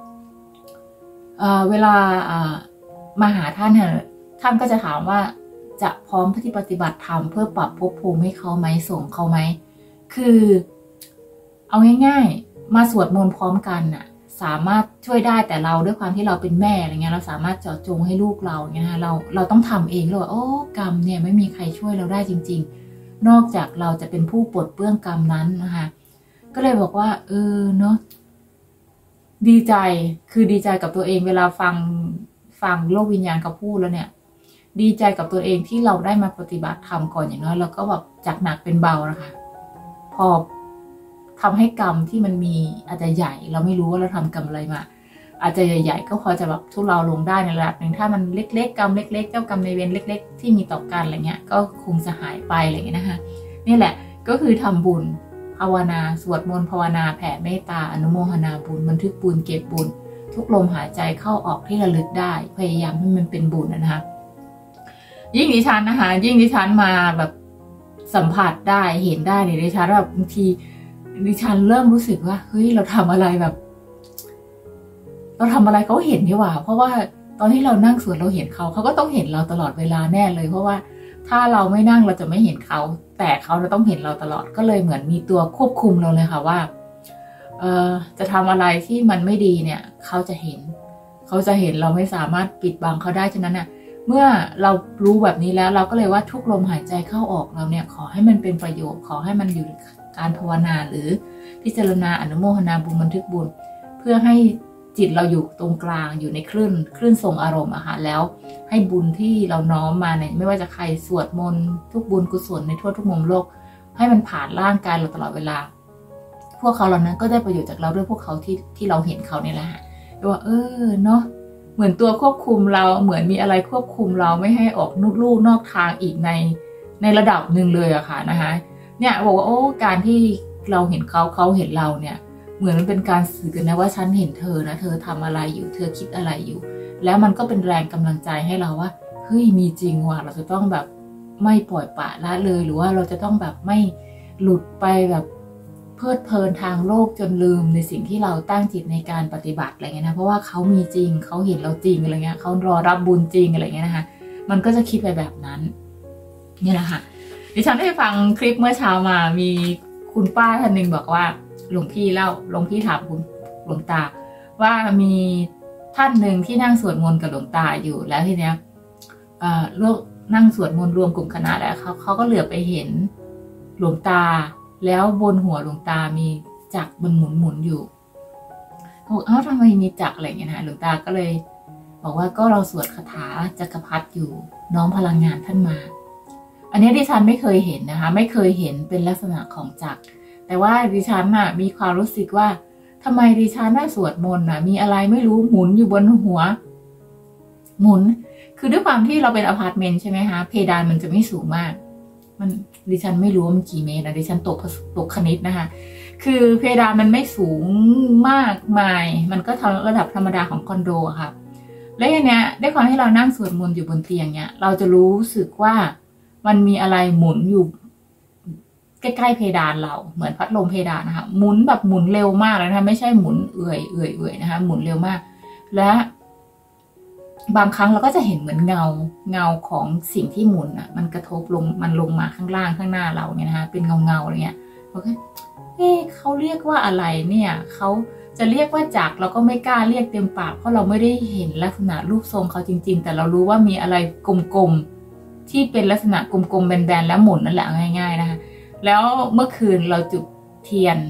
เวลามาหาท่านเนี่ยท่านก็จะถามว่าจะพร้อมที่ปฏิบัติธรรมเพื่อปรับภพภูมิให้เขาไหมส่งเขาไหมคือเอาง่ายๆมาสวดมนต์พร้อมกันน่ะสามารถช่วยได้แต่เราด้วยความที่เราเป็นแม่อะไรเงี้ยเราสามารถเจาะจงให้ลูกเราเงี้ยนะเราต้องทำเองเลยโอ้กรรมเนี่ยไม่มีใครช่วยเราได้จริงๆนอกจากเราจะเป็นผู้ปลดเปลื้องกรรมนั้นนะคะก็เลยบอกว่าเนาะดีใจคือดีใจกับตัวเองเวลาฟังโลกวิญญาณเขาพูดแล้วเนี่ยดีใจกับตัวเองที่เราได้มาปฏิบัติธรรมก่อนอย่างน้อยเราก็แบบจากหนักเป็นเบานะคะพอทำให้กรรมที่มันมีอาจจะใหญ่เราไม่รู้ว่าเราทำกรรมอะไรมาอาจจะใหญ่ๆก็พอจะแบบทุเลาลงได้ในระดับหนึ่งถ้ามันเล็กๆกรรมเล็กๆเจ้ากรรมในเวรเล็กๆที่มีต่อกันอะไรเงี้ยก็คงจะหายไปอะไรเงี้ยนะคะนี่แหละก็คือทำบุญภาวนาสวดมนต์ภาวนาแผ่เมตตาอนุโมทนาบุญบันทึกบุญเก็บบุญทุกลมหายใจเข้าออกที่ระลึกได้พยายามให้มันเป็นบุญนะคะยิ่งดิฉันนะคะยิ่งดิฉันมาแบบสัมผัสได้เห็นได้เนี่ยดิฉันแบบบางทีดิฉันเริ่มรู้สึกว่าเฮ้ยเราทำอะไรแบบเราทำอะไรเขาเห็นดีกว่าเพราะว่าตอนที่เรานั่งสวดเราเห็นเขาก็ต้องเห็นเราตลอดเวลาแน่เลยเพราะว่าถ้าเราไม่นั่งเราจะไม่เห็นเขาแต่เขาจะต้องเห็นเราตลอดก็เลยเหมือนมีตัวควบคุมเราเลยค่ะว่าจะทำอะไรที่มันไม่ดีเนี่ยเขาจะเห็นเราไม่สามารถปิดบังเขาได้ฉะนั้นเนี่ยเมื่อเรารู้แบบนี้แล้วเราก็เลยว่าทุกลมหายใจเข้าออกเราเนี่ยขอให้มันเป็นประโยชน์ขอให้มันอยู่การภาวนาหรือพิจารณาอนุโมทนาบุญบันทึกบุญเพื่อให้จิตเราอยู่ตรงกลางอยู่ในคลื่นทรงอารมณ์อะค่ะแล้วให้บุญที่เราน้อมมาเนี่ยไม่ว่าจะใครสวดมนต์ทุกบุญกุศลในทั่วทุกมุมโลกให้มันผ่านร่างกายเราตลอดเวลาพวกเขาเหล่านั้นก็ได้ประโยชน์จากเราด้วยพวกเขาที่เราเห็นเขาเนี่ยแหละว่าเนาะเหมือนตัวควบคุมเราเหมือนมีอะไรควบคุมเราไม่ให้ออกลูกนอกทางอีกในระดับหนึ่งเลยอะค่ะนะคะเนี่ยบอกว่าการที่เราเห็นเขาเห็นเราเนี่ยเหมือนมันเป็นการสื่อกันนะว่าฉันเห็นเธอนะเธอทำอะไรอยู่เธอคิดอะไรอยู่แล้วมันก็เป็นแรงกำลังใจให้เราว่าเฮ้ยมีจริงว่ะเราจะต้องแบบไม่ปล่อยปละละเลยหรือว่าเราจะต้องแบบไม่หลุดไปแบบเพลิดเพลินทางโลกจนลืมในสิ่งที่เราตั้งจิตในการปฏิบัติอะไรเงี้ยนะเพราะว่าเขามีจริงเขาเห็นเราจริงอะไรเงี้ยเขารอรับบุญจริงอะไรเงี้ยนะคะมันก็จะคิดไปแบบนั้นนี่แหละค่ะดิฉันได้ฟังคลิปเมื่อเช้ามามีคุณป้าท่านหนึ่งบอกว่าหลวงพี่ถามคุณหลวงตาว่ามีท่านหนึ่งที่นั่งสวดมนต์กับหลวงตาอยู่แล้วทีเนี้ยลูกนั่งสวดมนต์รวมกลุ่มคณะแล้วเขาก็เหลือไปเห็นหลวงตาแล้วบนหัวหลวงตามีจักรมันหมุนอยู่บอกทำไมมีจักรอะไรเงี้ยนะหลวงตาก็เลยบอกว่าก็เราสวดคาถาจักรพรรดิอยู่น้อมพลังงานท่านมาอันนี้ดิฉันไม่เคยเห็นนะคะไม่เคยเห็นเป็นลักษณะของจักรแต่ว่าดิฉันมีความรู้สึกว่าทำไมดิฉันสวดมนต์มีอะไรไม่รู้หมุนอยู่บนหัวหมุนคือด้วยความที่เราเป็นอพาร์ตเมนต์ใช่ไหมคะเพดานมันจะไม่สูงมากมันดิฉันไม่รู้ว่ามันกี่เมตรนะดิฉันตกคณิตนะคะคือเพดานมันไม่สูงมากมายมันก็ระดับธรรมดาของคอนโดค่ะและอย่างเนี้ยด้วยความที่เรานั่งสวดมนต์อยู่บนเตียงเนี้ยเราจะรู้สึกว่ามันมีอะไรหมุนอยู่ใกล้ๆเพดานเราเหมือนพัดลมเพดานนะคะหมุนแบบหมุนเร็วมากเลยนะคะไม่ใช่หมุนเอื่อยนะคะหมุนเร็วมากและบางครั้งเราก็จะเห็นเหมือนเงาของสิ่งที่หมุนมันกระทบมันลงมาข้างล่างข้างหน้าเราเนี่ยนะคะเป็นเงาอะไรเงี้ยโอเคเขาเรียกว่าอะไรเนี่ยเขาจะเรียกว่าจักรเราก็ไม่กล้าเรียกเต็มปากเพราะเราไม่ได้เห็นลักษณะรูปทรงเขาจริงๆแต่เรารู้ว่ามีอะไรกลมๆที่เป็นลักษณะกลมๆแบนๆแล้วหมุนนั่นแหละง่ายๆนะคะแล้วเมื่อคืนเราจุดเทียน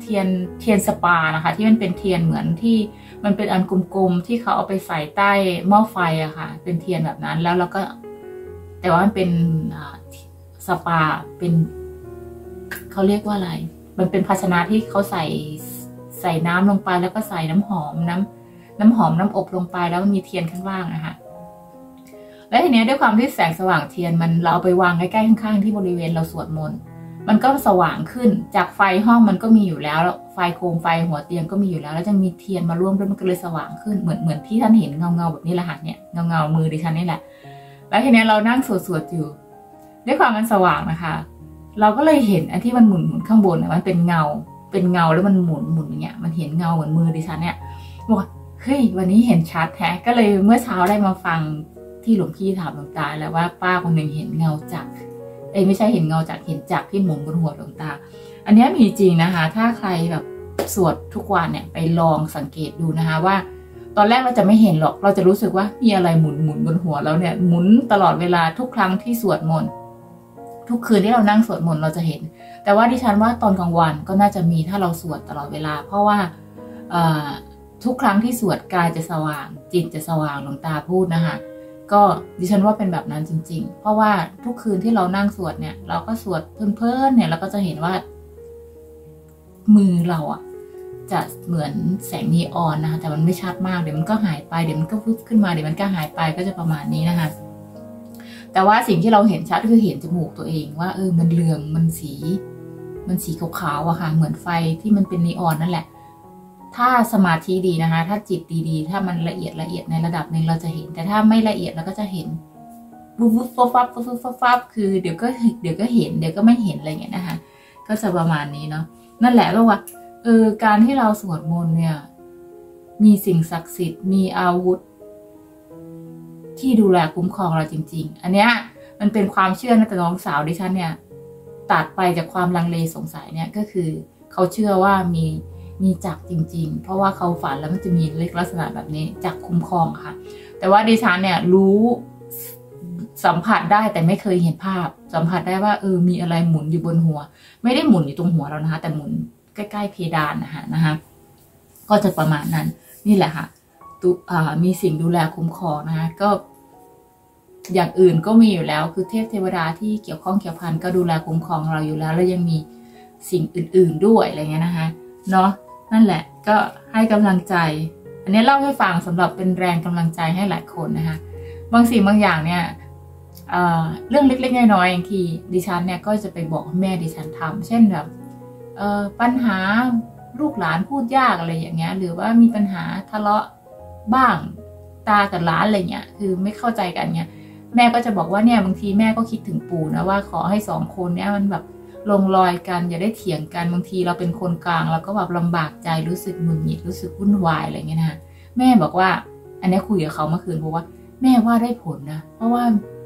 เทียนสปานะคะที่มันเป็นเทียนเหมือนที่มันเป็นอันกลมๆที่เขาเอาไปใส่ใต้หม้อไฟอะค่ะเป็นเทียนแบบนั้นแล้วเราก็แต่ว่ามันเป็นสปาเป็นเขาเรียกว่าอะไรมันเป็นภาชนะที่เขาใส่น้ำลงไปแล้วก็ใส่น้ำหอมน้ำอบลงไปแล้วมันมีเทียนข้างล่างนะคะและทีนี้ด้วยความที่แสงสว่างเทียนมันเราเอาไปวางใกล้ๆข้างๆที่บริเวณเราสวดมนต์มันก็สว่างขึ้นจากไฟห้องมันก็มีอยู่แล้วไฟโคมไฟหัวเตียงก็มีอยู่แล้วแล้วจะมีเทียนมาร่วมด้วยมันก็เลยสว่างขึ้นเหมือนที่ท่านเห็นเงาแบบนี้แหละค่ะเนี่ยเงามือดิฉันนี่แหละแล้วทีนี้เรานั่งสวดอยู่ด้วยความมันสว่างนะคะเราก็เลยเห็นอันที่มันหมุนข้างบนมันเป็นเงาแล้วมันหมุนอย่างเงี้ยมันเห็นเงาเหมือนมือดิฉันเนี่ยบอกเฮ้ยวันนี้เห็นชัดแท้ก็เลยเมื่อเช้าได้มาฟังที่หลวงพี่ถามหลวงตาแล้วว่าป้าคนหนึ่งเห็นเงาจักรไม่ใช่เห็นเงาจักรเห็นจักรที่หมุนบนหัวหลวงตาอันนี้มีจริงนะคะถ้าใครแบบสวดทุกวันเนี่ยไปลองสังเกตดูนะคะว่าตอนแรกเราจะไม่เห็นหรอกเราจะรู้สึกว่ามีอะไรหมุนบนหัวแล้วเนี่ยหมุนตลอดเวลาทุกครั้งที่สวดมนต์ทุกคืนที่เรานั่งสวดมนต์เราจะเห็นแต่ว่าดิฉันว่าตอนกลางวันก็น่าจะมีถ้าเราสวดตลอดเวลาเพราะว่าทุกครั้งที่สวดกายจะสว่างจิตจะสว่างหลวงตาพูดนะคะก็ดิฉันว่าเป็นแบบนั้นจริงๆเพราะว่าทุกคืนที่เรานั่งสวดเนี่ยเราก็สวดเพลินๆเนี่ยเราก็จะเห็นว่ามือเราอะจะเหมือนแสงนีออนนะคะแต่มันไม่ชัดมากเดี๋ยวมันก็หายไปเดี๋ยวมันก็พุขึ้นมาเดี๋ยวมันก็หายไปก็จะประมาณนี้นะคะแต่ว่าสิ่งที่เราเห็นชัดคือเห็นจมูกตัวเองว่ามันเหลืองมันสีขาวๆอะค่ะเหมือนไฟที่มันเป็นนีออนนั่นแหละถ้าสมาธิดีนะคะถ้าจิตดีๆถ้ามันละเอียดในระดับหนึ่งเราจะเห็นแต่ถ้าไม่ละเอียดเราก็จะเห็นวุบฟับคือเดี๋ยวก็เห็นเดี๋ยวก็ไม่เห็นอะไรอย่างเงี้ยนะคะก็จะประมาณนี้เนาะนั่นแหละก็ว่าการที่เราสวดมนต์เนี่ยมีสิ่งศักดิ์สิทธิ์มีอาวุธที่ดูแลคุ้มครองเราจริงๆอันเนี้ยมันเป็นความเชื่อนะแต่น้องสาวดิฉันเนี่ยตัดไปจากความลังเลสงสัยเนี่ยก็คือเขาเชื่อว่ามีจักรจริงๆเพราะว่าเขาฝันแล้วมันจะมีลักษณะแบบนี้จักรคุ้มครองค่ะแต่ว่าดิฉันเนี่ยรู้สัมผัสได้แต่ไม่เคยเห็นภาพสัมผัสได้ว่ามีอะไรหมุนอยู่บนหัวไม่ได้หมุนอยู่ตรงหัวเรานะคะแต่หมุนใกล้ๆเพดานนะคะก็จะประมาณนั้นนี่แหละค่ะมีสิ่งดูแลคุ้มครองนะคะก็อย่างอื่นก็มีอยู่แล้วคือเทพเทวดาที่เกี่ยวข้องเกี่ยวพันก็ดูแลคุ้มครองเราอยู่แล้วแล้วยังมีสิ่งอื่นๆด้วยอะไรเงี้ยนะคะเนาะนั่นแหละก็ให้กำลังใจอันนี้เล่าให้ฟังสำหรับเป็นแรงกำลังใจให้หลายคนนะคะบางสิ่งบางอย่างเนี่ยเรื่องเล็กๆน้อยๆอย่างที่ดิฉันเนี่ยก็จะไปบอกแม่ดิฉันทำเช่นแบบปัญหาลูกหลานพูดยากอะไรอย่างเงี้ยหรือว่ามีปัญหาทะเลาะบ้างตากับหลานอะไรเงี้ยคือไม่เข้าใจกันเนี่ยแม่ก็จะบอกว่าเนี่ยบางทีแม่ก็คิดถึงปู่นะว่าขอให้สองคนเนี่ยมันแบบลงรอยกันอย่าได้เถียงกันบางทีเราเป็นคนกลางเราก็แบบลำบากใจรู้สึกหงุดหงิดรู้สึกวุ่นวายอะไรเงี้ยนะคะแม่บอกว่าอันนี้คุยกับเขาเมื่อคืนเพราะว่าแม่ว่าได้ผลนะเพราะว่า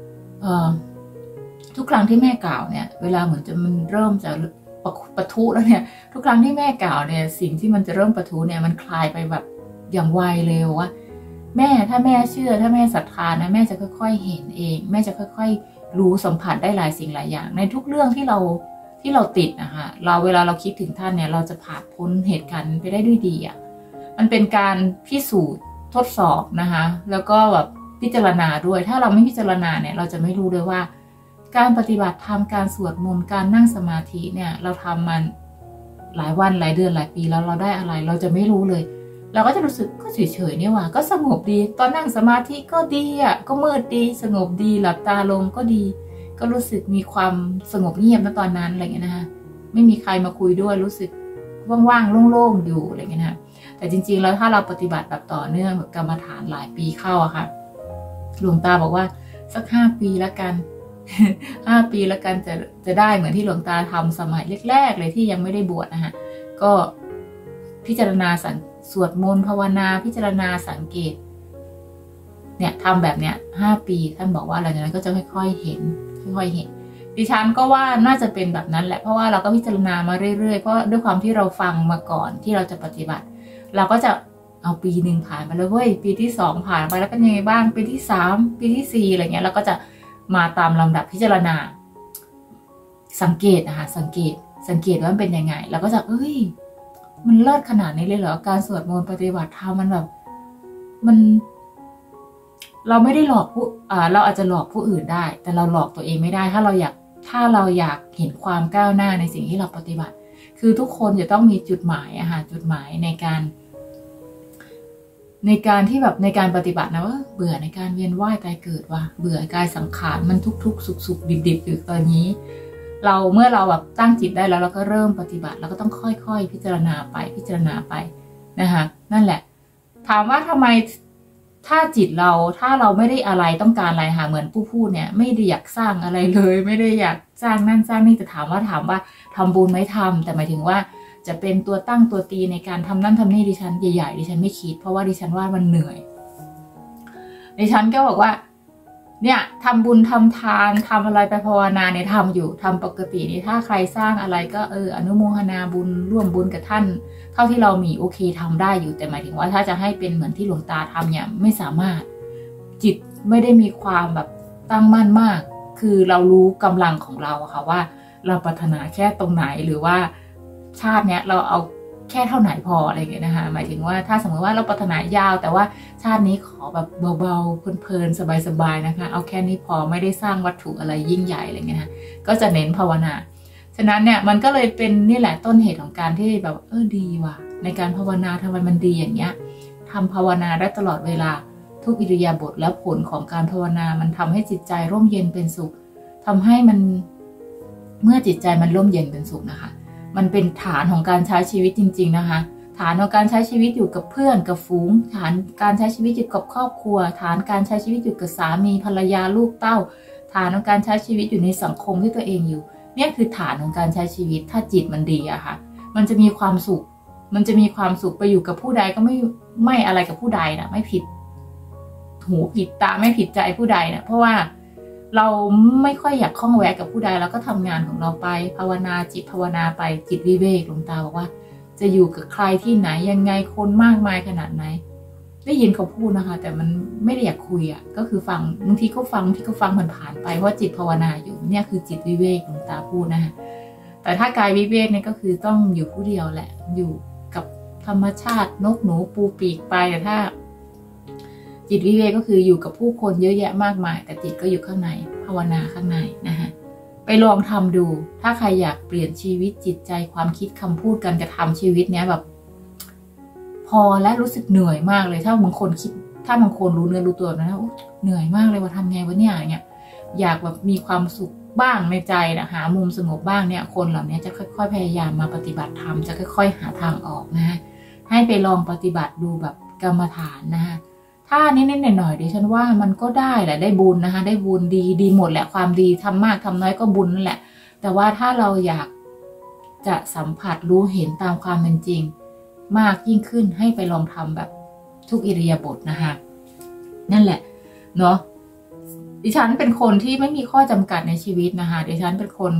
ทุกครั้งที่แม่กล่าวเนี่ยเวลาเหมือนจะมันเริ่มจะปะทุแล้วเนี่ยทุกครั้งที่แม่กล่าวเนี่ยสิ่งที่มันจะเริ่มปะทุเนี่ยมันคลายไปแบบอย่างไวเลยว่าแม่ถ้าแม่เชื่อถ้าแม่ศรัทธานะแม่จะค่อยๆเห็นเองแม่จะค่อยๆรู้สัมผัสได้หลายสิ่งหลายอย่างในทุกเรื่องที่เราติดนะคะเวลาเราคิดถึงท่านเนี่ยเราจะผ่านพ้นเหตุการณ์ไปได้ด้วยดีอ่ะมันเป็นการพิสูจน์ทดสอบนะคะแล้วก็แบบพิจารณาด้วยถ้าเราไม่พิจารณาเนี่ยเราจะไม่รู้เลยว่าการปฏิบัติธรรมการสวดมนต์การนั่งสมาธิเนี่ยเราทำมันหลายวันหลายเดือนหลายปีแล้วเราได้อะไรเราจะไม่รู้เลยเราก็จะรู้สึกก็เฉยๆเนี่ยว่าก็สงบดีตอนนั่งสมาธิก็ดีอ่ะก็มืดดีสงบดีหลับตาลงก็ดีก็รู้สึกมีความสงบเงียบณตอนนั้นอะไรเงี้ยนะคะไม่มีใครมาคุยด้วยรู้สึกว่างๆโล่งๆอยู่อะไรเงี้ยนะแต่จริงๆแล้วถ้าเราปฏิบัติแบบต่อเนื่องแบบกรรมฐานหลายปีเข้าอะค่ะหลวงตาบอกว่าสัก5 ปีแล้วกัน5 ปีแล้วกันจะได้เหมือนที่หลวงตาทำสมัยแรกๆเลยที่ยังไม่ได้บวชนะคะก็พิจารณาสวดมนต์ภาวนาพิจารณาสังเกตเนี่ยทำแบบเนี้ย5 ปีท่านบอกว่าหลังจากนั้นก็จะค่อยๆเห็นดิฉันก็ว่าน่าจะเป็นแบบนั้นแหละเพราะว่าเราก็พิจารณามาเรื่อยๆเพราะด้วยความที่เราฟังมาก่อนที่เราจะปฏิบัติเราก็จะเอาปีหนึ่งผ่านไปแล้วเว้ยปีที่2ผ่านไปแล้วเป็นยังไงบ้างปีที่3ปีที่4อะไรเงี้ยเราก็จะมาตามลำดับพิจารณาสังเกตนะคะสังเกตว่ามันเป็นยังไงเราก็จะมันเลิศขนาดนี้เลยเหรอการสวดมนต์ปฏิบัติธรรมมันแบบมันเราไม่ได้หลอกเราอาจจะหลอกผู้อื่นได้แต่เราหลอกตัวเองไม่ได้ถ้าเราอยากเห็นความก้าวหน้าในสิ่งที่เราปฏิบัติคือทุกคนจะต้องมีจุดหมายจุดหมายในการที่แบบในการปฏิบัตินะว่าเบื่อในการเวียนว่ายตายเกิดว่ะเบื่อกายสังขารมันทุกๆสุขๆดิบๆอยู่ตอนนี้เมื่อเราแบบตั้งจิตได้แล้วเราก็เริ่มปฏิบัติเราก็ต้องค่อยๆพิจารณาไปนะคะนั่นแหละถามว่าทำไมถ้าจิตถ้าเราไม่ได้อะไรต้องการอะไรเหมือนผู้พูดเนี่ยไม่ได้อยากสร้างอะไรเลยไม่ได้อยากสร้างนั่นสร้างนี่แต่ถามว่าทำบุญไหมทำแต่หมายถึงว่าจะเป็นตัวตั้งตัวตีในการทำนั่นทำนี่ดิฉันใหญ่ๆดิฉันไม่คิดเพราะว่าดิฉันว่ามันเหนื่อยดิฉันก็บอกว่าเนี่ยทำบุญทำทานทำอะไรไปภาวนาเนี่ยทำอยู่ทำปกตินี่ถ้าใครสร้างอะไรก็อนุโมทนาบุญร่วมบุญกับท่านเท่าที่เรามีโอเคทำได้อยู่แต่หมายถึงว่าถ้าจะให้เป็นเหมือนที่หลวงตาทำเนี่ยไม่สามารถจิตไม่ได้มีความแบบตั้งมั่นมากคือเรารู้กำลังของเราค่ะว่าเราปรารถนาแค่ตรงไหนหรือว่าชาติเนี้ยเราเอาแค่เท่าไหนพออะไรอย่างเงี้ยนะคะหมายถึงว่าถ้าสมมติว่าเราปรารถนายาวแต่ว่าชาตินี้ขอแบบเบาๆเพลินๆสบายๆนะคะเอาแค่นี้พอไม่ได้สร้างวัตถุอะไรยิ่งใหญ่อะไรเงี้ยนะก็จะเน้นภาวนาฉะนั้นเนี่ยมันก็เลยเป็นนี่แหละต้นเหตุของการที่แบบดีว่ะในการภาวนาทำไมมันดีอย่างเงี้ยทำภาวนาได้ตลอดเวลาทุกอิริยาบถแล้วผลของการภาวนามันทำให้จิตใจร่มเย็นเป็นสุขทำให้มันเมื่อจิตใจมันร่มเย็นเป็นสุขนะคะมันเป็นฐานของการใช้ชีวิตจริงๆนะคะฐานของการใช้ชีวิตอยู่กับเพื่อนกับฝูงฐานการใช้ชีวิตอยู่กับครอบครัวฐานการใช้ชีวิตอยู่กับสามีภรรยาลูกเต้าฐานของการใช้ชีวิตอยู่ในสังคมที่ตัวเองอยู่เนี่ยคือฐานของการใช้ชีวิตถ้าจิตมันดีอะค่ะมันจะมีความสุขไปอยู่กับผู้ใดก็ไม่อะไรกับผู้ใดนะไม่ผิดหูผิดตาไม่ผิดใจผู้ใดนะเพราะว่าเราไม่ค่อยอยากข้องแวะกับผู้ใดเราก็ทำงานของเราไปภาวนาจิตภาวนาไปจิตวิเวกหลวงตาบอกว่าจะอยู่กับใครที่ไหนยังไงคนมากมายขนาดไหนได้ยินเขาพูดนะคะแต่มันไม่ได้อยากคุยก็คือฟังบางทีก็ฟังผ่านไปเพราะจิตภาวนาอยู่เนี่ยคือจิตวิเวกหลวงตาพูดนะคะแต่ถ้ากายวิเวกเนี่ยก็คือต้องอยู่ผู้เดียวแหละอยู่กับธรรมชาตินกหนูปูปีกไปแต่ถ้าจิตวิเวกก็คืออยู่กับผู้คนเยอะแยะมากมายแต่จิตก็อยู่ข้างในภาวนาข้างในนะคะไปลองทำดูถ้าใครอยากเปลี่ยนชีวิตจิตใจความคิดคำพูดการกระทำชีวิตเนี้ยแบบพอและรู้สึกเหนื่อยมากเลยถ้าบางคนรู้เนื้อรู้ตัวนะเหนื่อยมากเลยว่าทำไงวะเนี่ยอยากแบบมีความสุขบ้างในใจนะหามุมสงบบ้างเนี่ยคนเหล่านี้จะค่อยๆพยายามมาปฏิบัติธรรมจะค่อยๆหาทางออกนะฮะให้ไปลองปฏิบัติดูแบบกรรมฐานนะฮะถ้านิดๆหน่อยๆดิฉันว่ามันก็ได้แหละได้บุญนะคะได้บุญดีหมดแหละความดีทำมากทำน้อยก็บุญนั่นแหละแต่ว่าถ้าเราอยากจะสัมผัสรู้เห็นตามความเป็นจริงมากยิ่งขึ้นให้ไปลองทำแบบทุกอิริยาบถนะคะนั่นแหละเนาะดิฉันเป็นคนที่ไม่มีข้อจำกัดในชีวิตนะคะดิฉันเป็นคน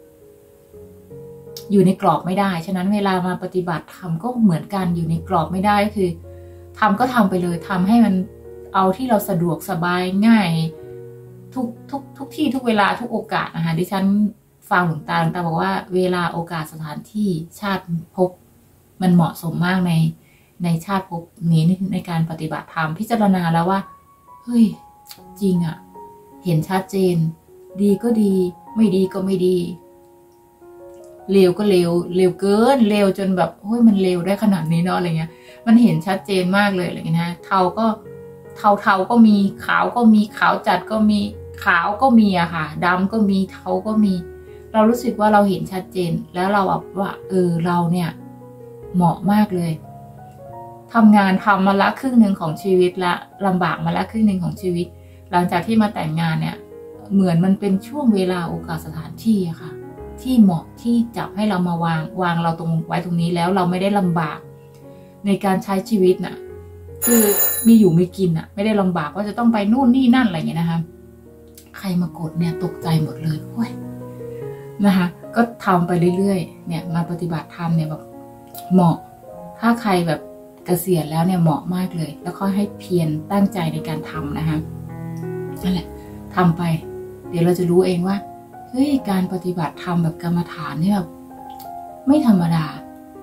อยู่ในกรอบไม่ได้ฉะนั้นเวลามาปฏิบัติธรรมก็เหมือนกันอยู่ในกรอบไม่ได้คือทำก็ทำไปเลยทำให้มันเอาที่เราสะดวกสบายง่ายทุกที่ทุกเวลาทุกโอกาสนะคะดิฉันฟังหลวงตาบอกว่าเวลาโอกาสสถานที่ชาติภพมันเหมาะสมมากในชาติภพนี้ในการปฏิบัติธรรมพิจารณาแล้วว่าเฮ้ยจริงอะเห็นชัดเจนดีก็ดีไม่ดีก็ไม่ดีเลวก็เลวเกินเลวจนแบบเฮ้ยมันเลวได้ขนาดนี้เนาะอะไรเงี้ยมันเห็นชัดเจนมากเลยอะไรเงี้ยนะเทาก็มีขาวก็มีขาวจัดก็มีขาวก็มีอะค่ะดำก็มีเทาก็มีเรารู้สึกว่าเราเห็นชัดเจนแล้วเราแบบว่าเราเนี่ยเหมาะมากเลยทำงานทำมาละครึ่งหนึ่งของชีวิตละลำบากมาละครึ่งหนึ่งของชีวิตหลังจากที่มาแต่งงานเนี่ยเหมือนมันเป็นช่วงเวลาโอกาสสถานที่อะค่ะที่เหมาะที่จะให้เรามาวางเราไว้ตรงนี้แล้วเราไม่ได้ลำบากในการใช้ชีวิตน่ะคือมีอยู่มีกินน่ะไม่ได้ลำบากว่าจะต้องไปนู่นนี่นั่นอะไรอย่างเงี้ยนะคะใครมากดเนี่ยตกใจหมดเลยโอ้ยนะคะก็ทำไปเรื่อยๆเนี่ยมาปฏิบัติธรรมเนี่ยแบบเหมาะถ้าใครแบบเกษียณแล้วเนี่ยเหมาะมากเลยแล้วค่อยให้เพียรตั้งใจในการทำนะคะนั่นแหละทำไปเดี๋ยวเราจะรู้เองว่าเฮ้ยการปฏิบัติธรรมแบบกรรมฐานเนี่ยแบบไม่ธรรมดา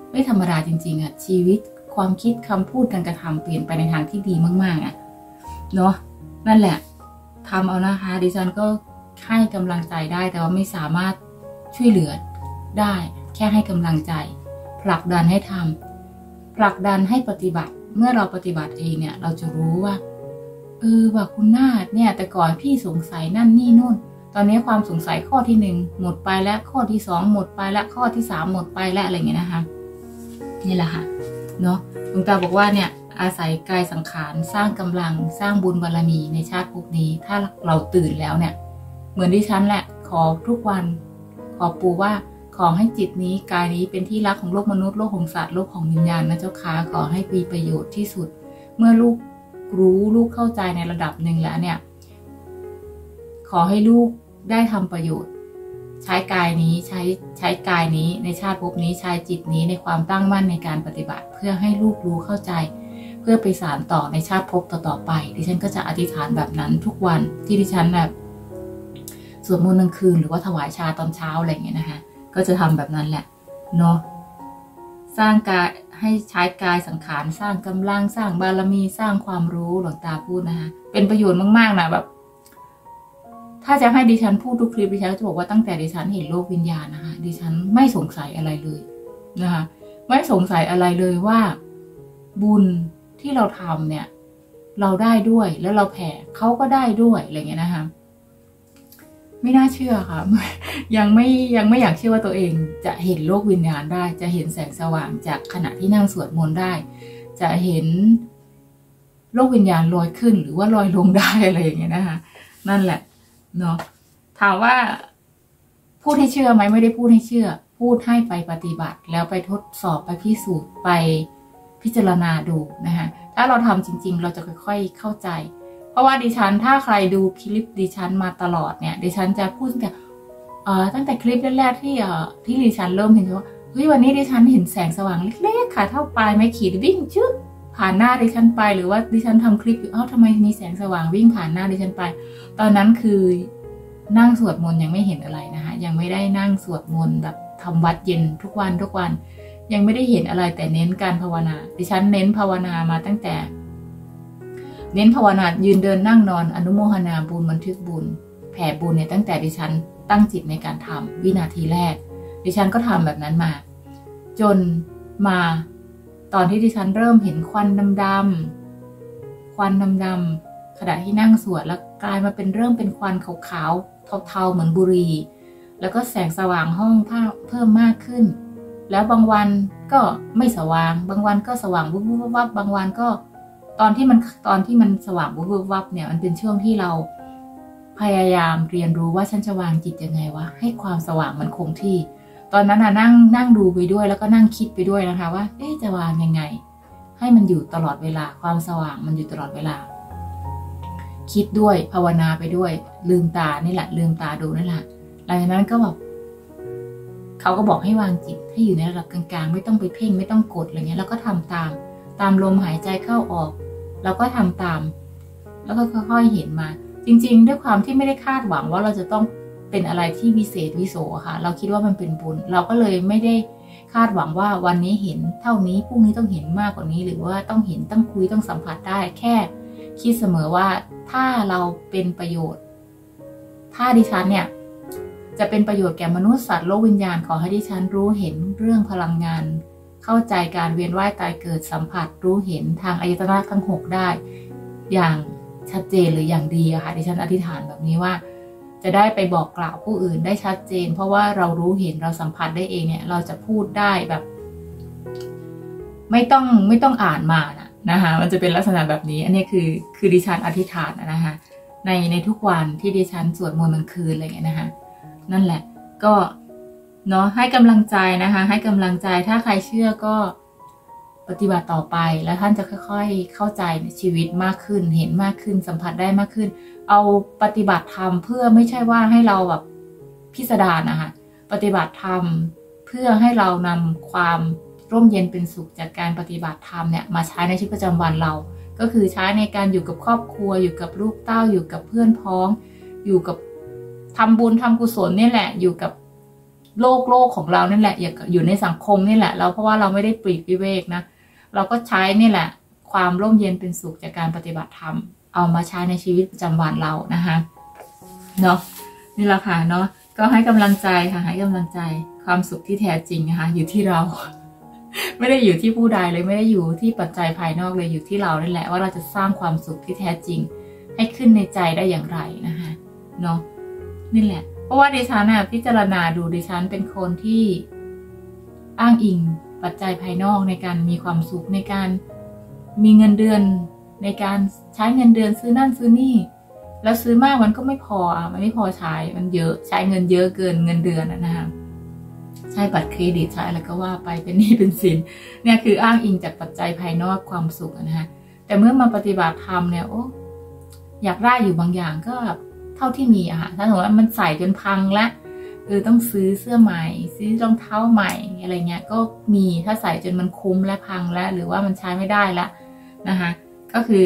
ไม่ธรรมดาจริงๆอะชีวิตความคิดคำพูดการกระทำเปลี่ยนไปในทางที่ดีมากๆอะเนาะนั่นแหละทำเอานะคะดิฉันก็ให้กำลังใจได้แต่ว่าไม่สามารถช่วยเหลือได้แค่ให้กำลังใจผลักดันให้ทำผลักดันให้ปฏิบัติเมื่อเราปฏิบัติเองเนี่ยเราจะรู้ว่าว่าคุณนาฏเนี่ยแต่ก่อนพี่สงสัยนั่นนี่นู่นตอนนี้ความสงสัยข้อที่1หมดไปแล้วข้อที่2หมดไปแล้วข้อที่3หมดไปแล้วอะไรอย่างเงี้ยนะคะนี่แหละค่ะเนาะหลวงตาบอกว่าเนี่ยอาศัยกายสังขารสร้างกำลังสร้างบุญบารมีในชาติภพนี้ถ้าเราตื่นแล้วเนี่ยเหมือนดิฉันแหละขอทุกวันขอปู่ว่าขอให้จิตนี้กายนี้เป็นที่รักของโลกมนุษย์โลกของสัตว์โลกของวิญญาณนะเจ้าค่ะขอให้มีประโยชน์ที่สุดเมื่อลูกรู้ลูกเข้าใจในระดับหนึ่งแล้วเนี่ยขอให้ลูกได้ทำประโยชน์ใช้กายนี้ใช้กายนี้ในชาติภพนี้ใช้จิตนี้ในความตั้งมั่นในการปฏิบัติเพื่อให้ลูกรู้เข้าใจเพื่อไปสานต่อในชาติภพต่อไปดิฉันก็จะอธิษฐานแบบนั้นทุกวันที่ดิฉันแบบสวดมนต์กลางคืนหรือว่าถวายชาตอนเช้าอะไรอย่างเงี้ยนะคะก็จะทำแบบนั้นแหละเนาะสร้างกายให้ใช้กายสังขารสร้างกำลังสร้างบารมีสร้างความรู้หลวงตาพูดนะคะเป็นประโยชน์มากๆนะแบบถ้าจะให้ดิฉันพูดทุกคลิปดิฉันจะบอกว่าตั้งแต่ดิฉันเห็นโลกวิญญาณนะคะดิฉันไม่สงสัยอะไรเลยนะคะไม่สงสัยอะไรเลยว่าบุญที่เราทำเนี่ยเราได้ด้วยแล้วเราแผ่เขาก็ได้ด้วยอะไรเงี้ยนะคะไม่น่าเชื่อค่ะยังไม่อยากเชื่อว่าตัวเองจะเห็นโลกวิญญาณได้จะเห็นแสงสว่างจากขณะที่นั่งสวดมนต์ได้จะเห็นโลกวิญญาณลอยขึ้นหรือว่าลอยลงได้อะไรอย่างเงี้ยนะคะนั่นแหละเนาะถามว่าพูดให้เชื่อไหมไม่ได้พูดให้เชื่อพูดให้ไปปฏิบัติแล้วไปทดสอบไปพิสูจน์ไปพิจารณาดูนะคะถ้าเราทำจริงๆเราจะค่อยๆเข้าใจเพราะว่าดิฉันถ้าใครดูคลิปดิฉันมาตลอดเนี่ยดิฉันจะพูดตั้งแต่คลิปแรกๆที่ดิฉันเริ่มเห็นว่าเฮ้ยวันนี้ดิฉันเห็นแสงสว่างเล็กๆค่ะเท่าปลายไม้ขีดวิ่งชึ๊บผ่านหน้าดิฉันไปหรือว่าดิฉันทำคลิปอยู่ทำไมมีแสงสว่างวิ่งผ่านหน้าดิฉันไปตอนนั้นคือนั่งสวดมนต์ยังไม่เห็นอะไรนะคะยังไม่ได้นั่งสวดมนต์แบบทำวัดเย็นทุกวันยังไม่ได้เห็นอะไรแต่เน้นการภาวนาดิฉันเน้นภาวนามาตั้งแต่เน้นภาวนายืนเดินนั่งนอนอนุโมทนาบุญบันทึกบุญแผ่บุญเนี่ยตั้งแต่ดิฉันตั้งจิตในการทำวินาทีแรกดิฉันก็ทำแบบนั้นมาจนมาตอนที่ดิฉันเริ่มเห็นควันดำๆขณะที่นั่งสวดแล้วกลายมาเป็นเริ่มเป็นควันขาวๆเทาๆเหมือนบุหรี่แล้วก็แสงสว่างห้องเพิ่มมากขึ้นแล้วบางวันก็ไม่สว่างบางวันก็สว่างวุบวับบางวันก็ตอนที่มันสว่างวุบวับเนี่ยมันเป็นช่วงที่เราพยายามเรียนรู้ว่าฉันจะวางจิตยังไงวะให้ความสว่างมันคงที่ตอนนั้นนั่งดูไปด้วยแล้วก็นั่งคิดไปด้วยนะคะว่าจะวางยังไงให้มันอยู่ตลอดเวลาความสว่างมันอยู่ตลอดเวลาคิดด้วยภาวนาไปด้วยลืมตานี่แหละลืมตาดูนั่นแหละหลังจากนั้นก็แบบเขาก็บอกให้วางจิตให้อยู่ในระดับกลางๆไม่ต้องไปเพ่งไม่ต้องกดอะไรเงี้ยแล้วก็ทำตามลมหายใจเข้าออกเราก็ทำตามแล้วก็ค่อยๆเห็นมาจริงๆด้วยความที่ไม่ได้คาดหวังว่าเราจะต้องเป็นอะไรที่วิเศษวิโสค่ะเราคิดว่ามันเป็นบุญเราก็เลยไม่ได้คาดหวังว่าวันนี้เห็นเท่านี้พรุ่งนี้ต้องเห็นมากกว่านี้หรือว่าต้องเห็นต้องคุยต้องสัมผัสได้แค่คิดเสมอว่าถ้าเราเป็นประโยชน์ถ้าดิฉันเนี่ยจะเป็นประโยชน์แก่มนุษย์สัตว์โลกวิญญาณขอให้ดิฉันรู้เห็นเรื่องพลังงานเข้าใจการเวียนว่ายตายเกิดสัมผัสรู้เห็นทางอายตนะทั้ง6ได้อย่างชัดเจนหรืออย่างดีอะค่ะดิฉันอธิษฐานแบบนี้ว่าจะได้ไปบอกกล่าวผู้อื่นได้ชัดเจนเพราะว่าเรารู้เห็นเราสัมผัสได้เองเนี่ยเราจะพูดได้แบบไม่ต้องอ่านมานะคะมันจะเป็นลักษณะแบบนี้อันนี้คือดิฉันอธิษฐานนะคะในทุกวันที่ดิฉันสวดมนต์กลางคืนอะไรอย่างเงี้ยนะคะนั่นแหละก็เนาะให้กำลังใจนะคะให้กำลังใจถ้าใครเชื่อก็ปฏิบัติต่อไปแล้วท่านจะค่อยๆเข้าใจในชีวิตมากขึ้นเห็นมากขึ้นสัมผัสได้มากขึ้นเอาปฏิบัติธรรมเพื่อไม่ใช่ว่าให้เราแบบพิสดารนะคะปฏิบัติธรรมเพื่อให้เรานำความร่มเย็นเป็นสุขจากการปฏิบัติธรรมเนี่ยมาใช้ในชีวิตประจำวันเราก็คือใช้ในการอยู่กับครอบครัวอยู่กับลูกเต้าอยู่กับเพื่อนพ้องอยู่กับทำบุญทำกุศลนี่แหละอยู่กับโลกของเรานั่นแหละอยู่ในสังคมนี่แหละเราเพราะว่าเราไม่ได้ปลีกวิเวกนะเราก็ใช้นี่แหละความร่มเย็นเป็นสุขจากการปฏิบัติธรรมเอามาใช้ในชีวิตประจำวันเรานะคะเนาะนี่แหละค่ะเนาะก็ให้กำลังใจค่ะให้กำลังใจความสุขที่แท้จริงนะคะอยู่ที่เรา ไม่ได้อยู่ที่ผู้ใดเลยไม่ได้อยู่ที่ปัจจัยภายนอกเลยอยู่ที่เรานั่นแหละว่าเราจะสร้างความสุขที่แท้จริงให้ขึ้นในใจได้อย่างไรนะคะเนาะนี่แหละเพราะว่าดิฉันพิจารณาดูดิฉันเป็นคนที่อ้างอิงปัจจัยภายนอกในการมีความสุขในการมีเงินเดือนในการใช้เงินเดือนซื้อนั่นซื้อนี่แล้วซื้อมากมันก็ไม่พอมันไม่พอใช้มันเยอะใช้เงินเยอะเกินเงินเดือนนะคะใช้บัตรเครดิตใช้อะไรก็ว่าไปเป็นหนี้เป็นสินเนี่ยคืออ้างอิงจากปัจจัยภายนอกความสุขนะคะแต่เมื่อมาปฏิบัติธรรมเนี่ยโอ้อยากได้อยู่บางอย่างก็เท่าที่มีอะค่ะถ้าสมมติว่ามันใส่จนพังแล้วต้องซื้อเสื้อใหม่ซื้อรองเท้าใหม่อะไรเงี้ยก็มีถ้าใส่จนมันคุ้มและพังแล้วหรือว่ามันใช้ไม่ได้ละนะคะก็คือ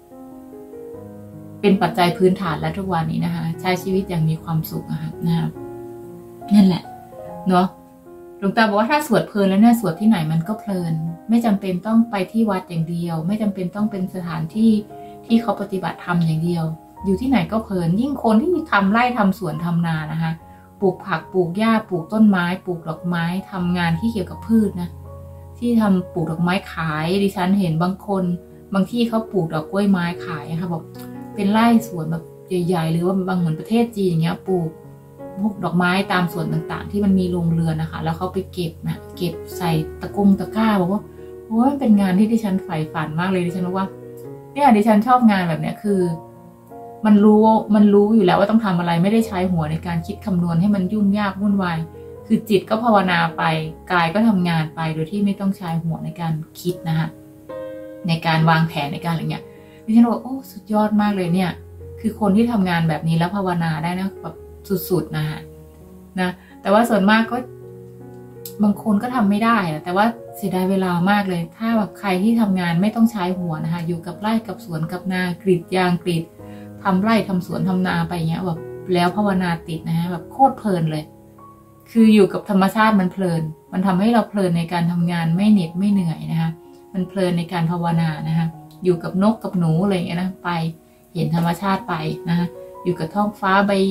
เป็นปัจจัยพื้นฐานและทุกวันนี้นะคะใช้ชีวิตอย่างมีความสุขนะคะนั่นแหละเนาะหลวงตาบอกว่าถ้าสวดเพลินแล้วเนี่ยสวดที่ไหนมันก็เพลินไม่จำเป็นต้องไปที่วัดอย่างเดียวไม่จำเป็นต้องเป็นสถานที่ที่เขาปฏิบัติธรรมอย่างเดียวอยู่ที่ไหนก็เพลินยิ่งคนที่ทำไร่ทำสวนทำนานะคะปลูกผักปลูกหญ้าปลูกต้นไม้ปลูกดอกไม้ทำงานที่เกี่ยวกับพืชนะที่ทำปลูกดอกไม้ขายดิฉันเห็นบางคนบางที่เขาปลูกดอกกล้วยไม้ขายนะคะบอกเป็นไร่สวนแบบใหญ่ๆหรือว่าบางเหมือนประเทศจีนอย่างเงี้ยปลูกพวกดอกไม้ตามสวนต่างๆที่มันมีโรงเรือนนะคะแล้วเขาไปเก็บเก็บใส่ตะกร้าบอกว่าโอ้ยเป็นงานที่ดิฉันใฝ่ฝันมากเลยดิฉันว่าเนี่ยดิฉันชอบงานแบบเนี้ยคือมันรู้อยู่แล้วว่าต้องทำอะไรไม่ได้ใช้หัวในการคิดคำนวณให้มันยุ่งยากวุ่นวายคือจิตก็ภาวนาไปกายก็ทำงานไปโดยที่ไม่ต้องใช้หัวในการคิดนะคะในการวางแผนในการอะไรเงี้ยดิฉันบอกโอ้สุดยอดมากเลยเนี่ยคือคนที่ทำงานแบบนี้แล้วภาวนาได้นะแบบสุดๆนะแต่ว่าส่วนมากก็บางคนก็ทำไม่ได้แต่ว่าเสียดายเวลามากเลยถ้าแบบใครที่ทำงานไม่ต้องใช้หัวนะคะอยู่กับไร่กับสวนกับนากรีดยางกรีดทำไร่ทำสวนทำนาไปเงี้ยแบบแล้วภาวนาติดนะฮะแบบโคตรเพลินเลยคืออยู่กับธรรมชาติมันเพลินมันทำให้เราเพลินในการทำงานไม่เหน็ดไม่เหนื่อยนะคะมันเพลินในการภาวนานะคะอยู่กับนกกับหนูอะไรเงี้ยนะไปเห็นธรรมชาติไปนะคะอยู่กับท้องฟ้า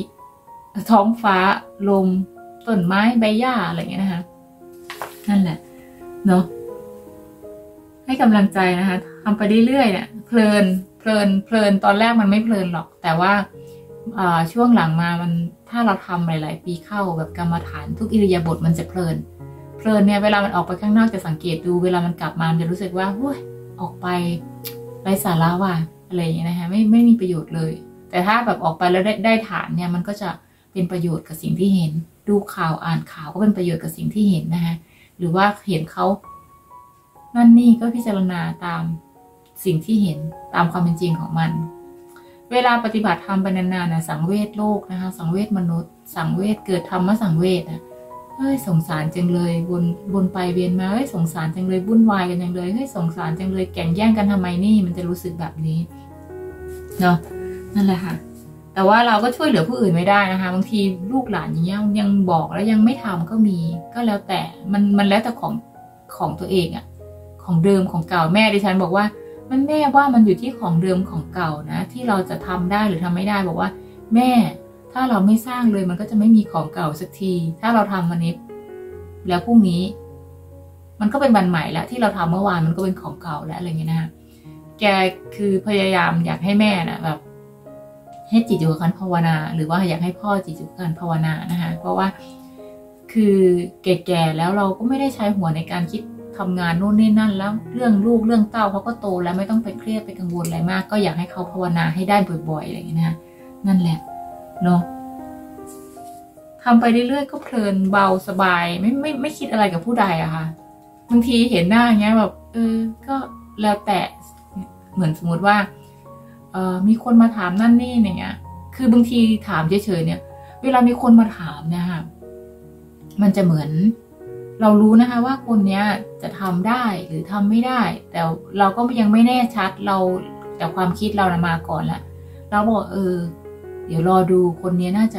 ลมต้นไม้ใบหญ้าอะไรเงี้ยนะคะนั่นแหละเนาะให้กำลังใจนะคะทำไปเรื่อยๆเนี่ยเพลินตอนแรกมันไม่เพลินหรอกแต่ว่าช่วงหลังมามันถ้าเราทำหลายๆปีเข้าแบบกรรมฐานทุกอิริยาบถมันจะเพลินเนี่ยเวลามันออกไปข้างนอกจะสังเกตดูเวลามันกลับมามันจะรู้สึกว่าหุ้ยออกไปไร้สาระว่ะอะไรอย่างเงี้ยนะคะไม่มีประโยชน์เลยแต่ถ้าแบบออกไปแล้วได้ฐานเนี่ยมันก็จะเป็นประโยชน์กับสิ่งที่เห็นดูข่าวอ่านข่าวก็เป็นประโยชน์กับสิ่งที่เห็นนะคะหรือว่าเห็นเขานั่นนี่ก็พิจารณาตามสิ่งที่เห็นตามความเป็นจริงของมันเวลาปฏิบัติธรรมไปนานๆสังเวชโลกนะคะสังเวชมนุษย์สังเวชเกิดธรรมสังเวชเฮ้ยสงสารจังเลยวนไปเวียนมาเฮ้ยสงสารจังเลยวุ่นวายกันจังเลยเฮ้ยสงสารจังเลยแข่งแย่งกันทำไมนี่มันจะรู้สึกแบบนี้เนาะนั่นแหละค่ะแต่ว่าเราก็ช่วยเหลือผู้อื่นไม่ได้นะคะบางทีลูกหลานอย่างเงี้ยยังบอกแล้วยังไม่ทำก็มีก็แล้วแต่มันแล้วแต่ของตัวเองของเดิมของเก่าแม่ดิฉันบอกว่าแม่ว่ามันอยู่ที่ของเดิมของเก่านะที่เราจะทำได้หรือทำไม่ได้บอกว่าแม่ถ้าเราไม่สร้างเลยมันก็จะไม่มีของเก่าสักทีถ้าเราทำวันนี้แล้วพรุ่งนี้มันก็เป็นวันใหม่แล้วที่เราทำเมื่อวานมันก็เป็นของเก่าแล้วอะไรเงี้ยนะแกคือพยายามอยากให้แม่นะแบบให้จิตอยู่กับการภาวนาหรือว่าอยากให้พ่อจิตอยู่กับการภาวนานะคะเพราะว่าคือแก่ๆแล้วเราก็ไม่ได้ใช้หัวในการคิดทำงานโน่นนี่นั่นแล้วเรื่องลูกเรื่องเต้าเขาก็โตแล้วไม่ต้องไปเครียดไปกังวลอะไรมากก็อยากให้เขาภาวนาให้ได้บ่อยๆอะไรอย่างเงี้ยนะนั่นแหละเนาะทำไปเรื่อยๆก็เพลินเบาสบายไม่คิดอะไรกับผู้ใดอะค่ะบางทีเห็นหน้าอย่างเงี้ยแบบก็แล้วแต่เหมือนสมมติว่ามีคนมาถามนั่นนี่อย่างเงี้ยคือบางทีถามเฉยๆเนี่ยเวลามีคนมาถามเนี่ยค่ะมันจะเหมือนเรารู้นะคะว่าคนเนี้ยจะทำได้หรือทำไม่ได้แต่เราก็ยังไม่แน่ชัดแต่ความคิดเรานะมาก่อนแล้วเราบอกเดี๋ยวรอดูคนนี้น่าจะ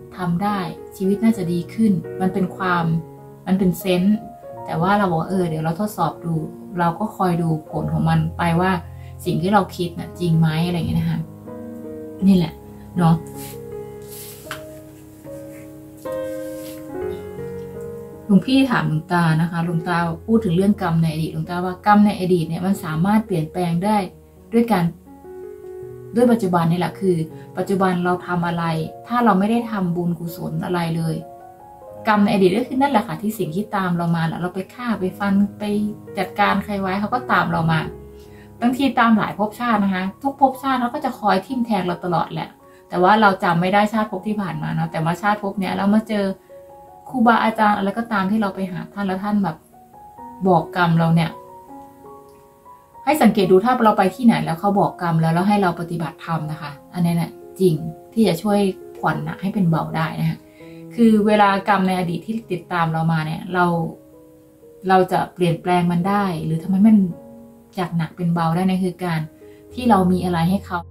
ทำได้ชีวิตน่าจะดีขึ้นมันเป็นเซนส์แต่ว่าเราบอกเดี๋ยวเราทดสอบดูเราก็คอยดูผลของมันไปว่าสิ่งที่เราคิดน่ะจริงไหมอะไรอย่างเงี้ยนะคะนี่แหละเนาะหลวงพี่ถามหลวงตานะคะหลวงตาพูดถึงเรื่องกรรมในอดีตหลวงตาว่ากรรมในอดีตเนี่ยมันสามารถเปลี่ยนแปลงได้ด้วยปัจจุบันนี่แหละคือปัจจุบันเราทำอะไรถ้าเราไม่ได้ทำบุญกุศลอะไรเลยกรรมในอดีตก็คือนั่นแหละค่ะที่สิ่งที่ตามเรามาแล้วเราไปฆ่าไปฟันไปจัดการใครไว้เขาก็ตามเรามาบางทีตามหลายภพชาตินะคะทุกภพชาติเขาก็จะคอยทิ่มแทงเราตลอดแหละแต่ว่าเราจำไม่ได้ชาติภพที่ผ่านมาเนาะแต่มาชาติภพเนี้ยเรามาเจอครูบาอาจารย์อะไรก็ตามที่เราไปหาท่านแล้วท่านแบบบอกกรรมเราเนี่ยให้สังเกตดูถ้าเราไปที่ไหนแล้วเขาบอกกรรมแล้วให้เราปฏิบัติธรรมนะคะอันนี้แหละจริงที่จะช่วยผ่อนหนักให้เป็นเบาได้นะคะคือเวลากรรมในอดีตที่ติดตามเรามาเนี่ยเราจะเปลี่ยนแปลงมันได้หรือทำให้มันจากหนักเป็นเบาได้นะคือการที่เรามีอะไรให้เขา